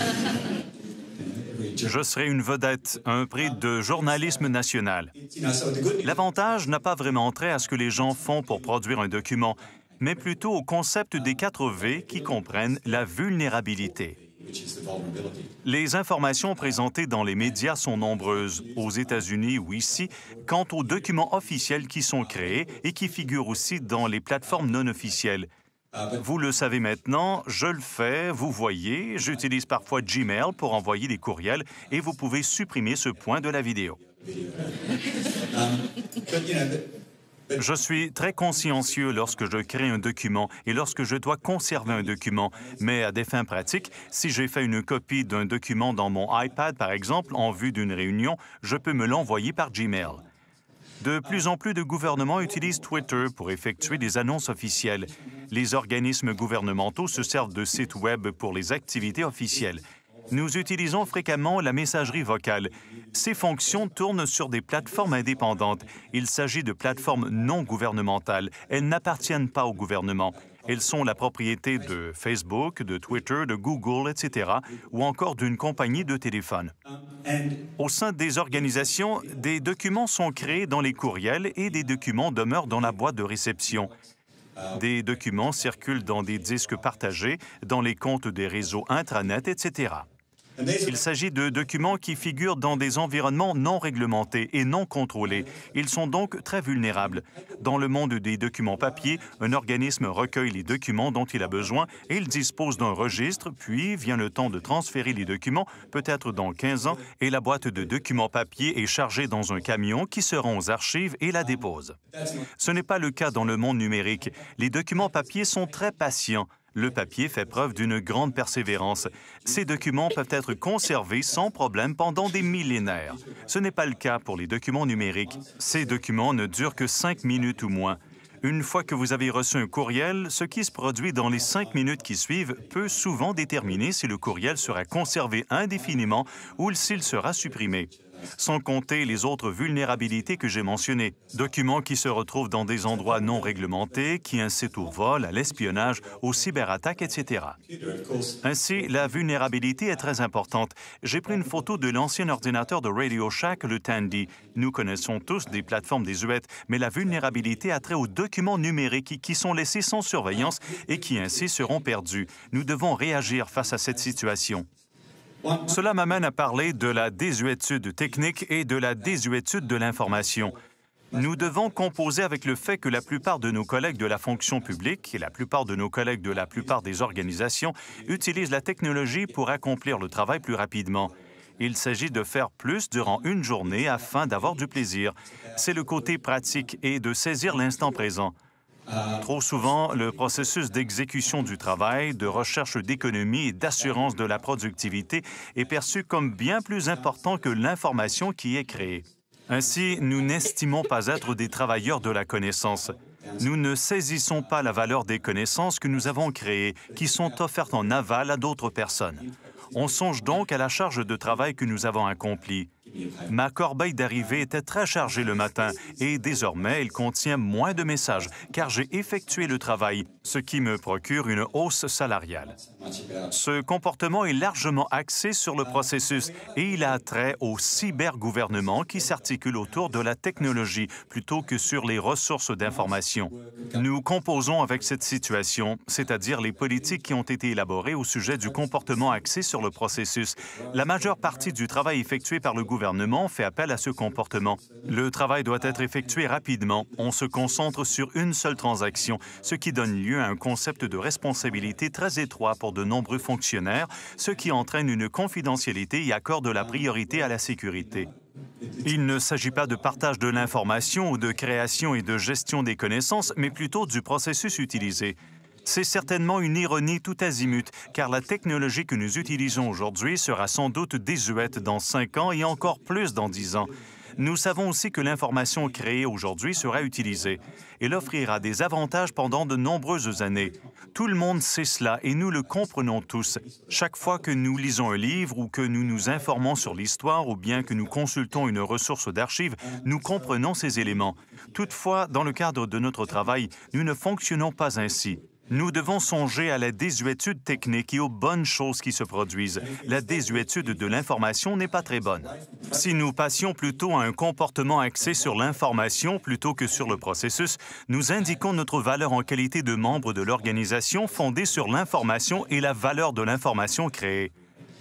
Je serai une vedette, un prix de journalisme national. L'avantage n'a pas vraiment trait à ce que les gens font pour produire un document, mais plutôt au concept des quatre V qui comprennent la vulnérabilité. Les informations présentées dans les médias sont nombreuses, aux États-Unis ou ici, quant aux documents officiels qui sont créés et qui figurent aussi dans les plateformes non officielles. Vous le savez maintenant, je le fais, vous voyez, j'utilise parfois Gmail pour envoyer des courriels et vous pouvez supprimer ce point de la vidéo. Je suis très consciencieux lorsque je crée un document et lorsque je dois conserver un document, mais à des fins pratiques, si j'ai fait une copie d'un document dans mon iPad, par exemple, en vue d'une réunion, je peux me l'envoyer par Gmail. De plus en plus de gouvernements utilisent Twitter pour effectuer des annonces officielles. Les organismes gouvernementaux se servent de sites Web pour les activités officielles. Nous utilisons fréquemment la messagerie vocale. Ces fonctions tournent sur des plateformes indépendantes. Il s'agit de plateformes non gouvernementales. Elles n'appartiennent pas au gouvernement. Elles sont la propriété de Facebook, de Twitter, de Google, et cetera, ou encore d'une compagnie de téléphone. Au sein des organisations, des documents sont créés dans les courriels et des documents demeurent dans la boîte de réception. Des documents circulent dans des disques partagés, dans les comptes des réseaux intranet, et cetera. Il s'agit de documents qui figurent dans des environnements non réglementés et non contrôlés. Ils sont donc très vulnérables. Dans le monde des documents papier, un organisme recueille les documents dont il a besoin et il dispose d'un registre, puis vient le temps de transférer les documents, peut-être dans quinze ans, et la boîte de documents papier est chargée dans un camion qui se rend aux archives et la dépose. Ce n'est pas le cas dans le monde numérique. Les documents papier sont très patients. Le papier fait preuve d'une grande persévérance. Ces documents peuvent être conservés sans problème pendant des millénaires. Ce n'est pas le cas pour les documents numériques. Ces documents ne durent que cinq minutes ou moins. Une fois que vous avez reçu un courriel, ce qui se produit dans les cinq minutes qui suivent peut souvent déterminer si le courriel sera conservé indéfiniment ou s'il sera supprimé. Sans compter les autres vulnérabilités que j'ai mentionnées. Documents qui se retrouvent dans des endroits non réglementés, qui incitent au vol, à l'espionnage, aux cyberattaques, et cetera. Ainsi, la vulnérabilité est très importante. J'ai pris une photo de l'ancien ordinateur de Radio Shack, le Tandy. Nous connaissons tous des plateformes désuètes, mais la vulnérabilité a trait aux documents numériques qui sont laissés sans surveillance et qui ainsi seront perdus. Nous devons réagir face à cette situation. Cela m'amène à parler de la désuétude technique et de la désuétude de l'information. Nous devons composer avec le fait que la plupart de nos collègues de la fonction publique et la plupart de nos collègues de la plupart des organisations utilisent la technologie pour accomplir le travail plus rapidement. Il s'agit de faire plus durant une journée afin d'avoir du plaisir. C'est le côté pratique et de saisir l'instant présent. Trop souvent, le processus d'exécution du travail, de recherche d'économie et d'assurance de la productivité est perçu comme bien plus important que l'information qui est créée. Ainsi, nous n'estimons pas être des travailleurs de la connaissance. Nous ne saisissons pas la valeur des connaissances que nous avons créées, qui sont offertes en aval à d'autres personnes. On songe donc à la charge de travail que nous avons accomplie. Ma corbeille d'arrivée était très chargée le matin et désormais, elle contient moins de messages car j'ai effectué le travail, ce qui me procure une hausse salariale. Ce comportement est largement axé sur le processus et il a trait au cybergouvernement qui s'articule autour de la technologie plutôt que sur les ressources d'information. Nous composons avec cette situation, c'est-à-dire les politiques qui ont été élaborées au sujet du comportement axé sur le processus. La majeure partie du travail effectué par le gouvernement fait appel à ce comportement. Le travail doit être effectué rapidement. On se concentre sur une seule transaction, ce qui donne lieu à un concept de responsabilité très étroit pour de nombreux fonctionnaires, ce qui entraîne une confidentialité et accorde la priorité à la sécurité. Il ne s'agit pas de partage de l'information ou de création et de gestion des connaissances, mais plutôt du processus utilisé. C'est certainement une ironie tout azimut, car la technologie que nous utilisons aujourd'hui sera sans doute désuète dans cinq ans et encore plus dans dix ans. Nous savons aussi que l'information créée aujourd'hui sera utilisée. Elle offrira des avantages pendant de nombreuses années. Tout le monde sait cela et nous le comprenons tous. Chaque fois que nous lisons un livre ou que nous nous informons sur l'histoire ou bien que nous consultons une ressource d'archives, nous comprenons ces éléments. Toutefois, dans le cadre de notre travail, nous ne fonctionnons pas ainsi. Nous devons songer à la désuétude technique et aux bonnes choses qui se produisent. La désuétude de l'information n'est pas très bonne. Si nous passions plutôt à un comportement axé sur l'information plutôt que sur le processus, nous indiquons notre valeur en qualité de membre de l'organisation fondée sur l'information et la valeur de l'information créée.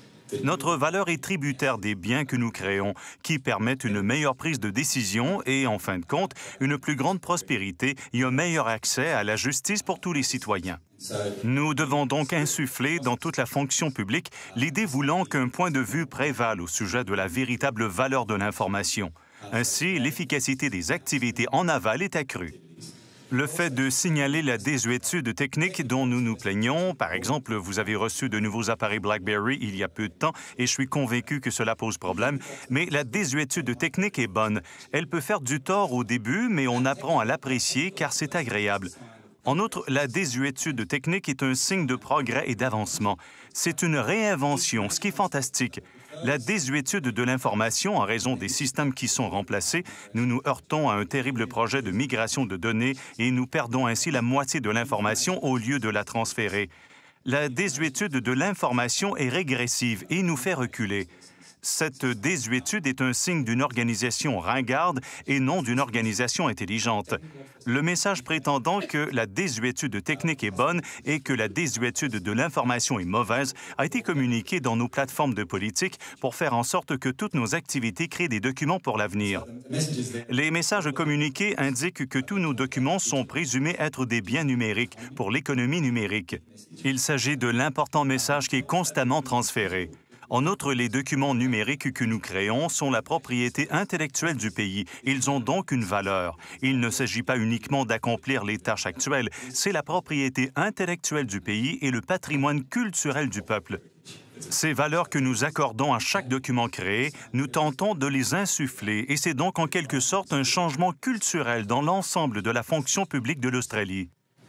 Notre valeur est tributaire des biens que nous créons, qui permettent une meilleure prise de décision et, en fin de compte, une plus grande prospérité et un meilleur accès à la justice pour tous les citoyens. Nous devons donc insuffler dans toute la fonction publique l'idée voulant qu'un point de vue prévale au sujet de la véritable valeur de l'information. Ainsi, l'efficacité des activités en aval est accrue. Le fait de signaler la désuétude technique dont nous nous plaignons, par exemple, vous avez reçu de nouveaux appareils BlackBerry il y a peu de temps et je suis convaincu que cela pose problème, mais la désuétude technique est bonne. Elle peut faire du tort au début, mais on apprend à l'apprécier car c'est agréable. En outre, la désuétude technique est un signe de progrès et d'avancement. C'est une réinvention, ce qui est fantastique. La désuétude de l'information en raison des systèmes qui sont remplacés, nous nous heurtons à un terrible projet de migration de données et nous perdons ainsi la moitié de l'information au lieu de la transférer. La désuétude de l'information est régressive et nous fait reculer. Cette désuétude est un signe d'une organisation ringarde et non d'une organisation intelligente. Le message prétendant que la désuétude technique est bonne et que la désuétude de l'information est mauvaise a été communiqué dans nos plateformes de politique pour faire en sorte que toutes nos activités créent des documents pour l'avenir. Les messages communiqués indiquent que tous nos documents sont présumés être des biens numériques pour l'économie numérique. Il s'agit de l'important message qui est constamment transféré. En outre, les documents numériques que nous créons sont la propriété intellectuelle du pays. Ils ont donc une valeur. Il ne s'agit pas uniquement d'accomplir les tâches actuelles, c'est la propriété intellectuelle du pays et le patrimoine culturel du peuple. Ces valeurs que nous accordons à chaque document créé, nous tentons de les insuffler et c'est donc en quelque sorte un changement culturel dans l'ensemble de la fonction publique de l'Australie.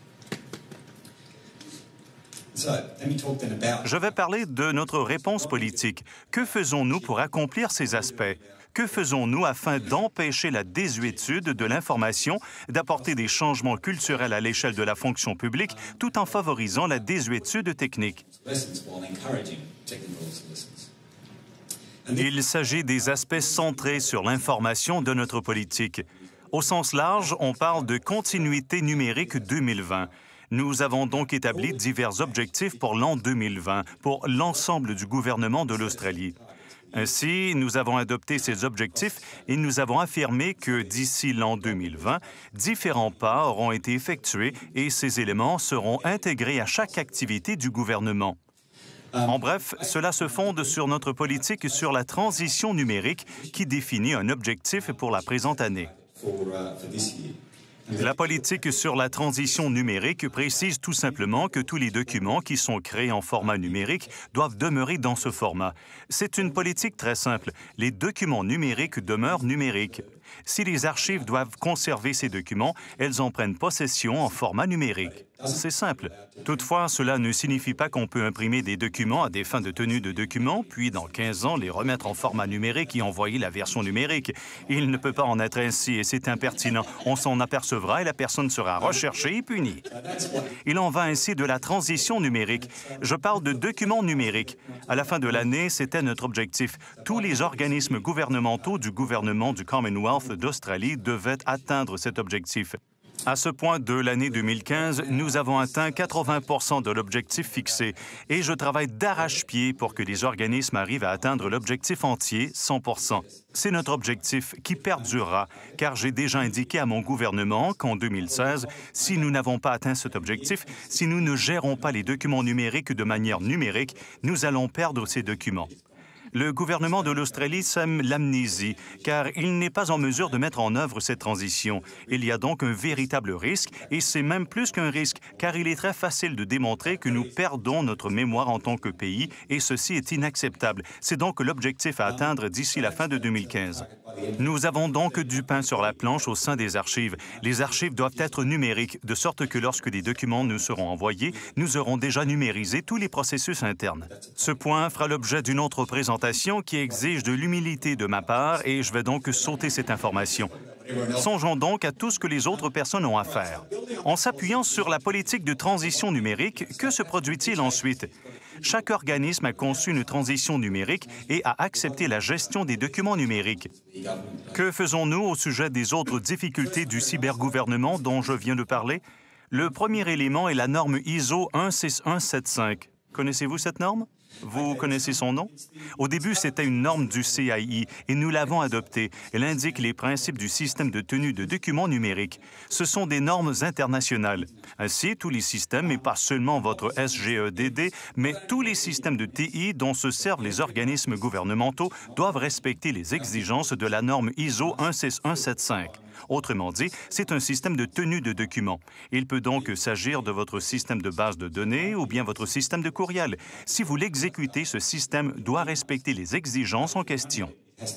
Je vais parler de notre réponse politique. Que faisons-nous pour accomplir ces aspects? Que faisons-nous afin d'empêcher la désuétude de l'information, d'apporter des changements culturels à l'échelle de la fonction publique, tout en favorisant la désuétude technique? Il s'agit des aspects centrés sur l'information de notre politique. Au sens large, on parle de continuité numérique deux mille vingt. Nous avons donc établi divers objectifs pour l'an deux mille vingt pour l'ensemble du gouvernement de l'Australie. Ainsi, nous avons adopté ces objectifs et nous avons affirmé que d'ici l'an deux mille vingt, différents pas auront été effectués et ces éléments seront intégrés à chaque activité du gouvernement. En bref, cela se fonde sur notre politique sur la transition numérique qui définit un objectif pour la présente année. La politique sur la transition numérique précise tout simplement que tous les documents qui sont créés en format numérique doivent demeurer dans ce format. C'est une politique très simple. Les documents numériques demeurent numériques. Si les archives doivent conserver ces documents, elles en prennent possession en format numérique. C'est simple. Toutefois, cela ne signifie pas qu'on peut imprimer des documents à des fins de tenue de documents, puis dans quinze ans les remettre en format numérique et envoyer la version numérique. Il ne peut pas en être ainsi et c'est impertinent. On s'en apercevra et la personne sera recherchée et punie. Il en va ainsi de la transition numérique. Je parle de documents numériques. À la fin de l'année, c'était notre objectif. Tous les organismes gouvernementaux du gouvernement du Commonwealth d'Australie devaient atteindre cet objectif. À ce point de l'année deux mille quinze, nous avons atteint quatre-vingts pour cent de l'objectif fixé et je travaille d'arrache-pied pour que les organismes arrivent à atteindre l'objectif entier, cent pour cent. C'est notre objectif qui perdurera, car j'ai déjà indiqué à mon gouvernement qu'en deux mille seize, si nous n'avons pas atteint cet objectif, si nous ne gérons pas les documents numériques de manière numérique, nous allons perdre ces documents. Le gouvernement de l'Australie sème l'amnésie, car il n'est pas en mesure de mettre en œuvre cette transition. Il y a donc un véritable risque, et c'est même plus qu'un risque, car il est très facile de démontrer que nous perdons notre mémoire en tant que pays, et ceci est inacceptable. C'est donc l'objectif à atteindre d'ici la fin de deux mille quinze. Nous avons donc du pain sur la planche au sein des archives. Les archives doivent être numériques, de sorte que lorsque des documents nous seront envoyés, nous aurons déjà numérisé tous les processus internes. Ce point fera l'objet d'une autre présentation qui exige de l'humilité de ma part et je vais donc sauter cette information. Songeons donc à tout ce que les autres personnes ont à faire. En s'appuyant sur la politique de transition numérique, que se produit-il ensuite? Chaque organisme a conçu une transition numérique et a accepté la gestion des documents numériques. Que faisons-nous au sujet des autres difficultés du cybergouvernement dont je viens de parler? Le premier élément est la norme I S O un six un sept cinq. Connaissez-vous cette norme? Vous connaissez son nom? Au début, c'était une norme du C I I et nous l'avons adoptée. Elle indique les principes du système de tenue de documents numériques. Ce sont des normes internationales. Ainsi, tous les systèmes, et pas seulement votre S G E D D, mais tous les systèmes de T I dont se servent les organismes gouvernementaux doivent respecter les exigences de la norme I S O un six un sept cinq. Autrement dit, c'est un système de tenue de documents. Il peut donc s'agir de votre système de base de données ou bien votre système de courriel. Si vous l'exécutez, ce système doit respecter les exigences en question.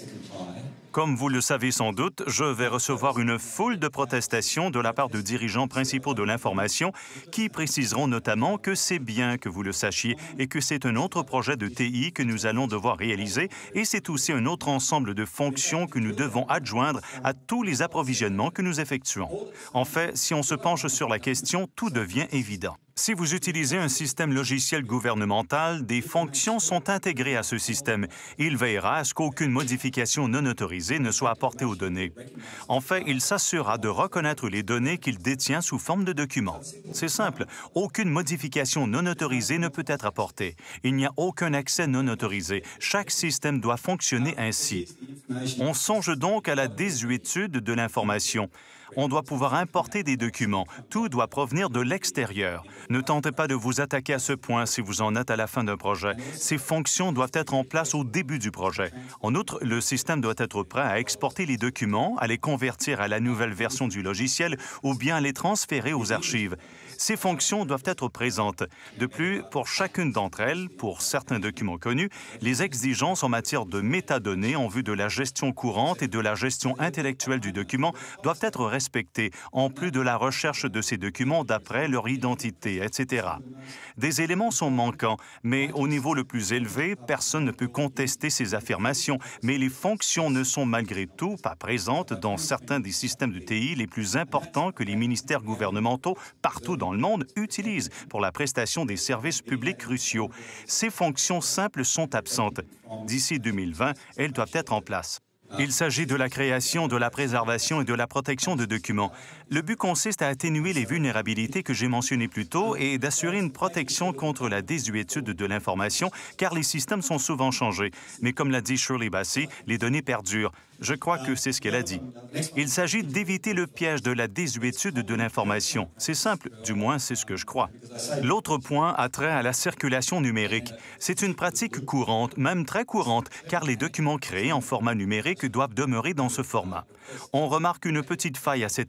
Comme vous le savez sans doute, je vais recevoir une foule de protestations de la part de dirigeants principaux de l'information qui préciseront notamment que c'est bien que vous le sachiez et que c'est un autre projet de T I que nous allons devoir réaliser et c'est aussi un autre ensemble de fonctions que nous devons adjoindre à tous les approvisionnements que nous effectuons. En fait, si on se penche sur la question, tout devient évident. Si vous utilisez un système logiciel gouvernemental, des fonctions sont intégrées à ce système. Il veillera à ce qu'aucune modification non autorisée ne soit apportée aux données. En fait, il s'assurera de reconnaître les données qu'il détient sous forme de documents. C'est simple, aucune modification non autorisée ne peut être apportée. Il n'y a aucun accès non autorisé. Chaque système doit fonctionner ainsi. On songe donc à la désuétude de l'information. On doit pouvoir importer des documents. Tout doit provenir de l'extérieur. Ne tentez pas de vous attaquer à ce point si vous en êtes à la fin d'un projet. Ces fonctions doivent être en place au début du projet. En outre, le système doit être prêt à exporter les documents, à les convertir à la nouvelle version du logiciel ou bien à les transférer aux archives. Ces fonctions doivent être présentes. De plus, pour chacune d'entre elles, pour certains documents connus, les exigences en matière de métadonnées en vue de la gestion courante et de la gestion intellectuelle du document doivent être respectées, en plus de la recherche de ces documents d'après leur identité, et cetera. Des éléments sont manquants, mais au niveau le plus élevé, personne ne peut contester ces affirmations, mais les fonctions ne sont malgré tout pas présentes dans certains des systèmes de T I les plus importants que les ministères gouvernementaux partout dans le monde utilisent pour la prestation des services publics cruciaux. Ces fonctions simples sont absentes. D'ici deux mille vingt, elles doivent être en place. Il s'agit de la création, de la préservation et de la protection de documents. Le but consiste à atténuer les vulnérabilités que j'ai mentionnées plus tôt et d'assurer une protection contre la désuétude de l'information, car les systèmes sont souvent changés. Mais comme l'a dit Shirley Bassey, les données perdurent. Je crois que c'est ce qu'elle a dit. Il s'agit d'éviter le piège de la désuétude de l'information. C'est simple, du moins c'est ce que je crois. L'autre point a trait à la circulation numérique. C'est une pratique courante, même très courante, car les documents créés en format numérique doivent demeurer dans ce format. On remarque une petite faille à cet égard.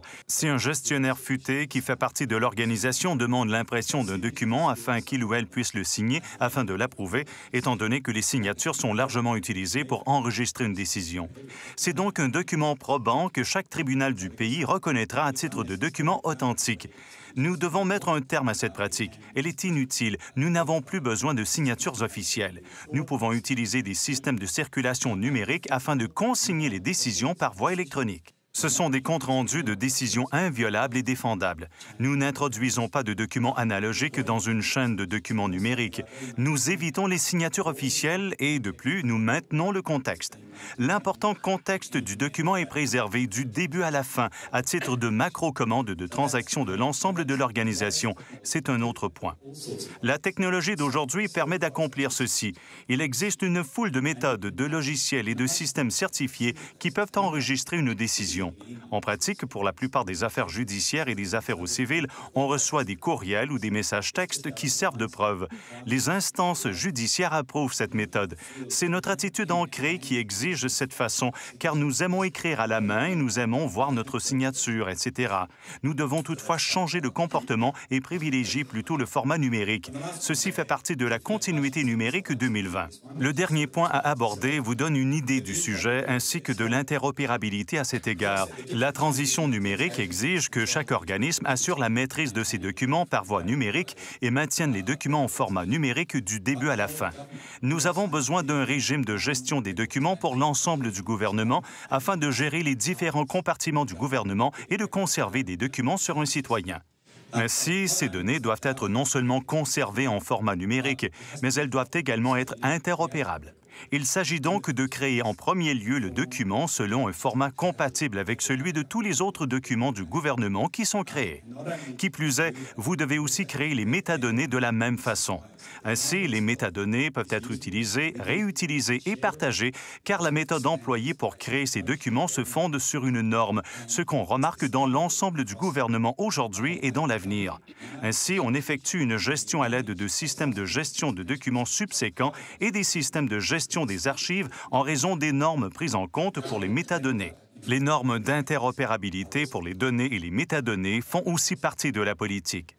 Si un gestionnaire futé qui fait partie de l'organisation demande l'impression d'un document afin qu'il ou elle puisse le signer afin de l'approuver, étant donné que les signatures sont largement utilisées pour enregistrer une décision. C'est donc un document probant que chaque tribunal du pays reconnaîtra à titre de document authentique. Nous devons mettre un terme à cette pratique. Elle est inutile. Nous n'avons plus besoin de signatures officielles. Nous pouvons utiliser des systèmes de circulation numérique afin de consigner les décisions par voie électronique. Ce sont des comptes rendus de décisions inviolables et défendables. Nous n'introduisons pas de documents analogiques dans une chaîne de documents numériques. Nous évitons les signatures officielles et, de plus, nous maintenons le contexte. L'important contexte du document est préservé du début à la fin à titre de macro-commande de transaction de l'ensemble de l'organisation. C'est un autre point. La technologie d'aujourd'hui permet d'accomplir ceci. Il existe une foule de méthodes, de logiciels et de systèmes certifiés qui peuvent enregistrer une décision. En pratique, pour la plupart des affaires judiciaires et des affaires au civil, on reçoit des courriels ou des messages textes qui servent de preuve. Les instances judiciaires approuvent cette méthode. C'est notre attitude ancrée qui exige cette façon, car nous aimons écrire à la main et nous aimons voir notre signature, et cetera. Nous devons toutefois changer de comportement et privilégier plutôt le format numérique. Ceci fait partie de la continuité numérique deux mille vingt. Le dernier point à aborder vous donne une idée du sujet ainsi que de l'interopérabilité à cet égard. La transition numérique exige que chaque organisme assure la maîtrise de ses documents par voie numérique et maintienne les documents en format numérique du début à la fin. Nous avons besoin d'un régime de gestion des documents pour l'ensemble du gouvernement afin de gérer les différents compartiments du gouvernement et de conserver des documents sur un citoyen. Ainsi, ces données doivent être non seulement conservées en format numérique, mais elles doivent également être interopérables. Il s'agit donc de créer en premier lieu le document selon un format compatible avec celui de tous les autres documents du gouvernement qui sont créés. Qui plus est, vous devez aussi créer les métadonnées de la même façon. Ainsi, les métadonnées peuvent être utilisées, réutilisées et partagées, car la méthode employée pour créer ces documents se fonde sur une norme, ce qu'on remarque dans l'ensemble du gouvernement aujourd'hui et dans l'avenir. Ainsi, on effectue une gestion à l'aide de systèmes de gestion de documents subséquents et des systèmes de gestion des archives en raison des normes prises en compte pour les métadonnées. Les normes d'interopérabilité pour les données et les métadonnées font aussi partie de la politique.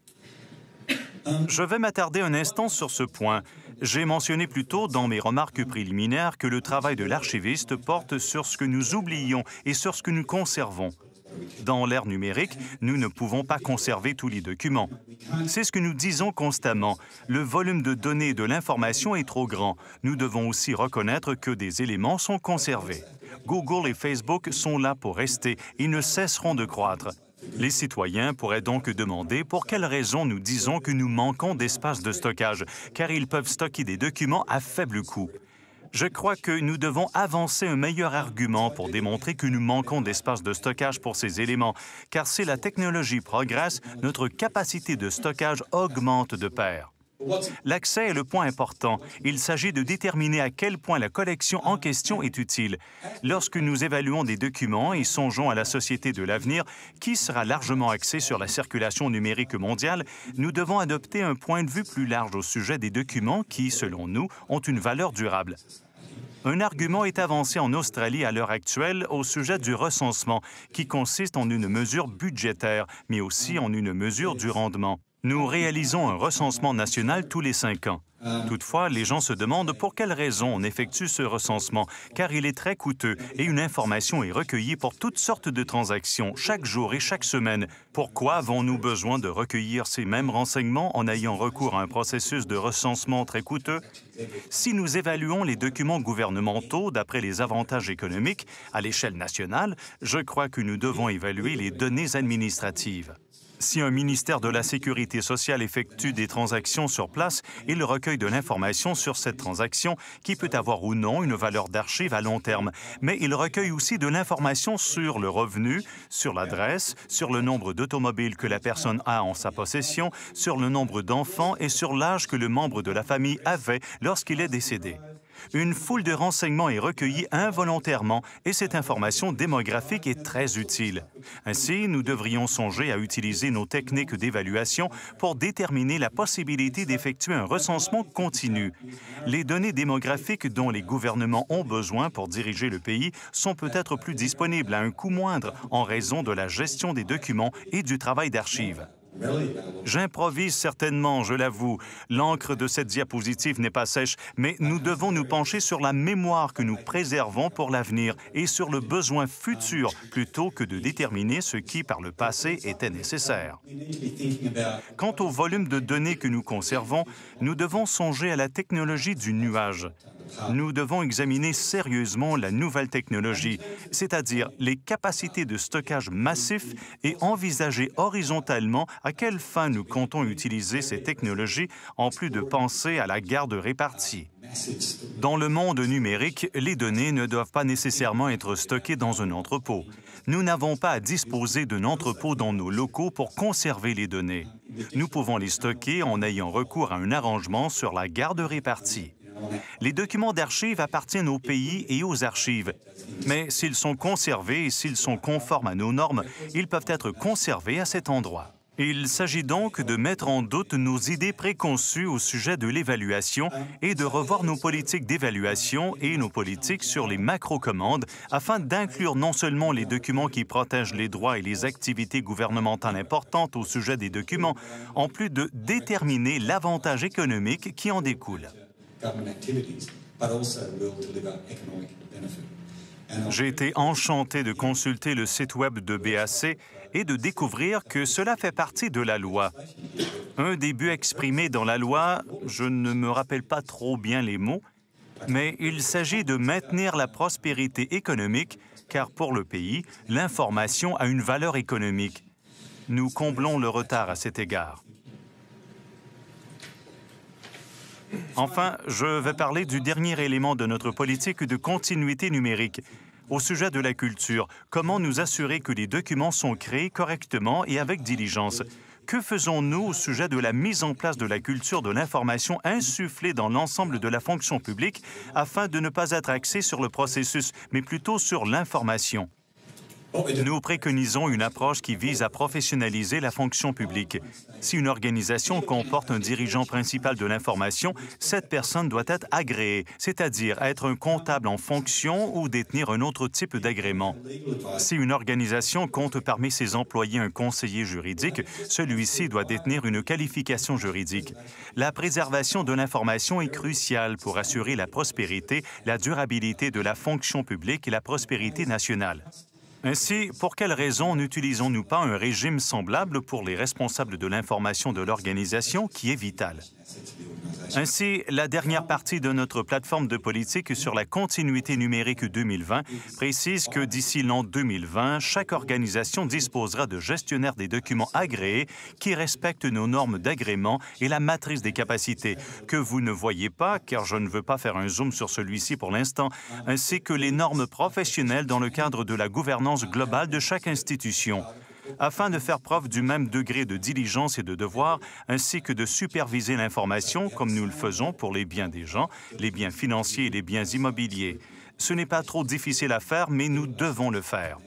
Je vais m'attarder un instant sur ce point. J'ai mentionné plus tôt dans mes remarques préliminaires que le travail de l'archiviste porte sur ce que nous oublions et sur ce que nous conservons. Dans l'ère numérique, nous ne pouvons pas conserver tous les documents. C'est ce que nous disons constamment. Le volume de données et de l'information est trop grand. Nous devons aussi reconnaître que des éléments sont conservés. Google et Facebook sont là pour rester et ne cesseront de croître. Les citoyens pourraient donc demander pour quelles raisons nous disons que nous manquons d'espace de stockage, car ils peuvent stocker des documents à faible coût. Je crois que nous devons avancer un meilleur argument pour démontrer que nous manquons d'espace de stockage pour ces éléments, car si la technologie progresse, notre capacité de stockage augmente de pair. L'accès est le point important. Il s'agit de déterminer à quel point la collection en question est utile. Lorsque nous évaluons des documents et songeons à la société de l'avenir, qui sera largement axée sur la circulation numérique mondiale, nous devons adopter un point de vue plus large au sujet des documents qui, selon nous, ont une valeur durable. Un argument est avancé en Australie à l'heure actuelle au sujet du recensement, qui consiste en une mesure budgétaire, mais aussi en une mesure du rendement. Nous réalisons un recensement national tous les cinq ans. Toutefois, les gens se demandent pour quelles raisons on effectue ce recensement, car il est très coûteux et une information est recueillie pour toutes sortes de transactions, chaque jour et chaque semaine. Pourquoi avons-nous besoin de recueillir ces mêmes renseignements en ayant recours à un processus de recensement très coûteux? Si nous évaluons les documents gouvernementaux d'après les avantages économiques à l'échelle nationale, je crois que nous devons évaluer les données administratives. Si un ministère de la Sécurité sociale effectue des transactions sur place, il recueille de l'information sur cette transaction qui peut avoir ou non une valeur d'archive à long terme, mais il recueille aussi de l'information sur le revenu, sur l'adresse, sur le nombre d'automobiles que la personne a en sa possession, sur le nombre d'enfants et sur l'âge que le membre de la famille avait lorsqu'il est décédé. Une foule de renseignements est recueillie involontairement et cette information démographique est très utile. Ainsi, nous devrions songer à utiliser nos techniques d'évaluation pour déterminer la possibilité d'effectuer un recensement continu. Les données démographiques dont les gouvernements ont besoin pour diriger le pays sont peut-être plus disponibles à un coût moindre en raison de la gestion des documents et du travail d'archives. J'improvise certainement, je l'avoue. L'encre de cette diapositive n'est pas sèche, mais nous devons nous pencher sur la mémoire que nous préservons pour l'avenir et sur le besoin futur plutôt que de déterminer ce qui, par le passé, était nécessaire. Quant au volume de données que nous conservons, nous devons songer à la technologie du nuage. Nous devons examiner sérieusement la nouvelle technologie, c'est-à-dire les capacités de stockage massif et envisager horizontalement à quelle fin nous comptons utiliser ces technologies en plus de penser à la garde répartie. Dans le monde numérique, les données ne doivent pas nécessairement être stockées dans un entrepôt. Nous n'avons pas à disposer d'un entrepôt dans nos locaux pour conserver les données. Nous pouvons les stocker en ayant recours à un arrangement sur la garde répartie. Les documents d'archives appartiennent au pays et aux archives, mais s'ils sont conservés et s'ils sont conformes à nos normes, ils peuvent être conservés à cet endroit. Il s'agit donc de mettre en doute nos idées préconçues au sujet de l'évaluation et de revoir nos politiques d'évaluation et nos politiques sur les macro-commandes afin d'inclure non seulement les documents qui protègent les droits et les activités gouvernementales importantes au sujet des documents, en plus de déterminer l'avantage économique qui en découle. J'ai été enchanté de consulter le site Web de B A C et de découvrir que cela fait partie de la loi. Un des buts exprimés dans la loi, je ne me rappelle pas trop bien les mots, mais il s'agit de maintenir la prospérité économique, car pour le pays, l'information a une valeur économique. Nous comblons le retard à cet égard. Enfin, je vais parler du dernier élément de notre politique de continuité numérique. Au sujet de la culture, comment nous assurer que les documents sont créés correctement et avec diligence? Que faisons-nous au sujet de la mise en place de la culture de l'information insufflée dans l'ensemble de la fonction publique afin de ne pas être axé sur le processus, mais plutôt sur l'information? Nous préconisons une approche qui vise à professionnaliser la fonction publique. Si une organisation comporte un dirigeant principal de l'information, cette personne doit être agréée, c'est-à-dire être un comptable en fonction ou détenir un autre type d'agrément. Si une organisation compte parmi ses employés un conseiller juridique, celui-ci doit détenir une qualification juridique. La préservation de l'information est cruciale pour assurer la prospérité, la durabilité de la fonction publique et la prospérité nationale. Ainsi, pour quelles raisons n'utilisons-nous pas un régime semblable pour les responsables de l'information de l'organisation qui est vital? Ainsi, la dernière partie de notre plateforme de politique sur la continuité numérique deux mille vingt précise que d'ici l'an deux mille vingt, chaque organisation disposera de gestionnaires des documents agréés qui respectent nos normes d'agrément et la matrice des capacités, que vous ne voyez pas, car je ne veux pas faire un zoom sur celui-ci pour l'instant, ainsi que les normes professionnelles dans le cadre de la gouvernance globale de chaque institution. Afin de faire preuve du même degré de diligence et de devoir, ainsi que de superviser l'information comme nous le faisons pour les biens des gens, les biens financiers et les biens immobiliers. Ce n'est pas trop difficile à faire, mais nous devons le faire.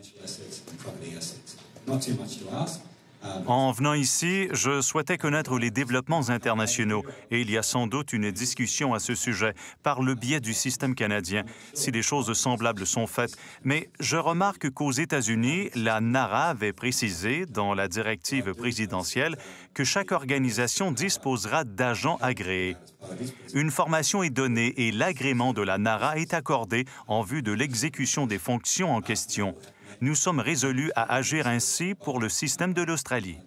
En venant ici, je souhaitais connaître les développements internationaux et il y a sans doute une discussion à ce sujet par le biais du système canadien, si des choses semblables sont faites. Mais je remarque qu'aux États-Unis, la NARA avait précisé dans la directive présidentielle que chaque organisation disposera d'agents agréés. Une formation est donnée et l'agrément de la NARA est accordé en vue de l'exécution des fonctions en question. Nous sommes résolus à agir ainsi pour le système de l'Australie.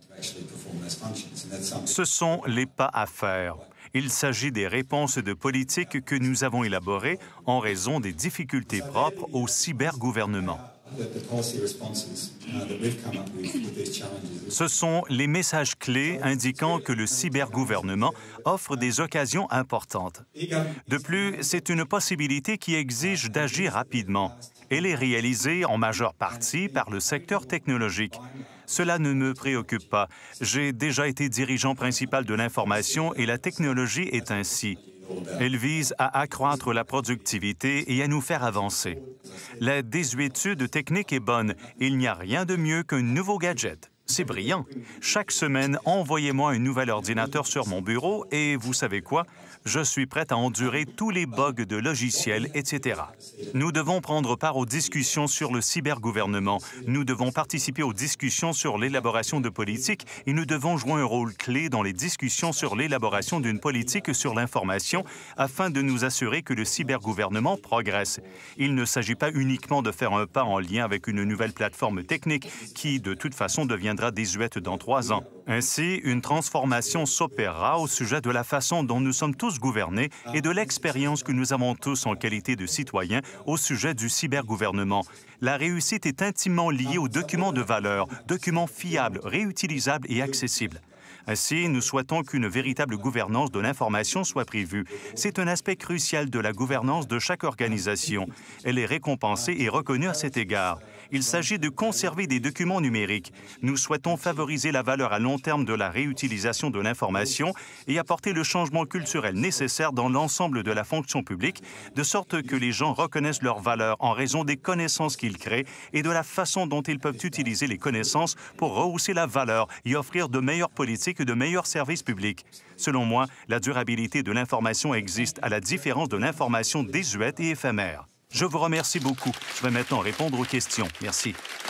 Ce sont les pas à faire. Il s'agit des réponses de politique que nous avons élaborées en raison des difficultés propres au cybergouvernement. Ce sont les messages clés indiquant que le cybergouvernement offre des occasions importantes. De plus, c'est une possibilité qui exige d'agir rapidement. Elle est réalisée en majeure partie par le secteur technologique. Cela ne me préoccupe pas. J'ai déjà été dirigeant principal de l'information et la technologie est ainsi. Elle vise à accroître la productivité et à nous faire avancer. La désuétude technique est bonne. Il n'y a rien de mieux qu'un nouveau gadget. C'est brillant. Chaque semaine, envoyez-moi un nouvel ordinateur sur mon bureau et vous savez quoi? Je suis prête à endurer tous les bugs de logiciels, et cetera. Nous devons prendre part aux discussions sur le cybergouvernement. Nous devons participer aux discussions sur l'élaboration de politiques et nous devons jouer un rôle clé dans les discussions sur l'élaboration d'une politique sur l'information afin de nous assurer que le cybergouvernement progresse. Il ne s'agit pas uniquement de faire un pas en lien avec une nouvelle plateforme technique qui, de toute façon, deviendra désuète dans trois ans. Ainsi, une transformation s'opérera au sujet de la façon dont nous sommes tous gouvernés et de l'expérience que nous avons tous en qualité de citoyens au sujet du cybergouvernement. La réussite est intimement liée aux documents de valeur, documents fiables, réutilisables et accessibles. Ainsi, nous souhaitons qu'une véritable gouvernance de l'information soit prévue. C'est un aspect crucial de la gouvernance de chaque organisation. Elle est récompensée et reconnue à cet égard. Il s'agit de conserver des documents numériques. Nous souhaitons favoriser la valeur à long terme de la réutilisation de l'information et apporter le changement culturel nécessaire dans l'ensemble de la fonction publique, de sorte que les gens reconnaissent leur valeur en raison des connaissances qu'ils créent et de la façon dont ils peuvent utiliser les connaissances pour rehausser la valeur et offrir de meilleures politiques et de meilleurs services publics. Selon moi, la durabilité de l'information existe à la différence de l'information désuète et éphémère. Je vous remercie beaucoup. Je vais maintenant répondre aux questions. Merci.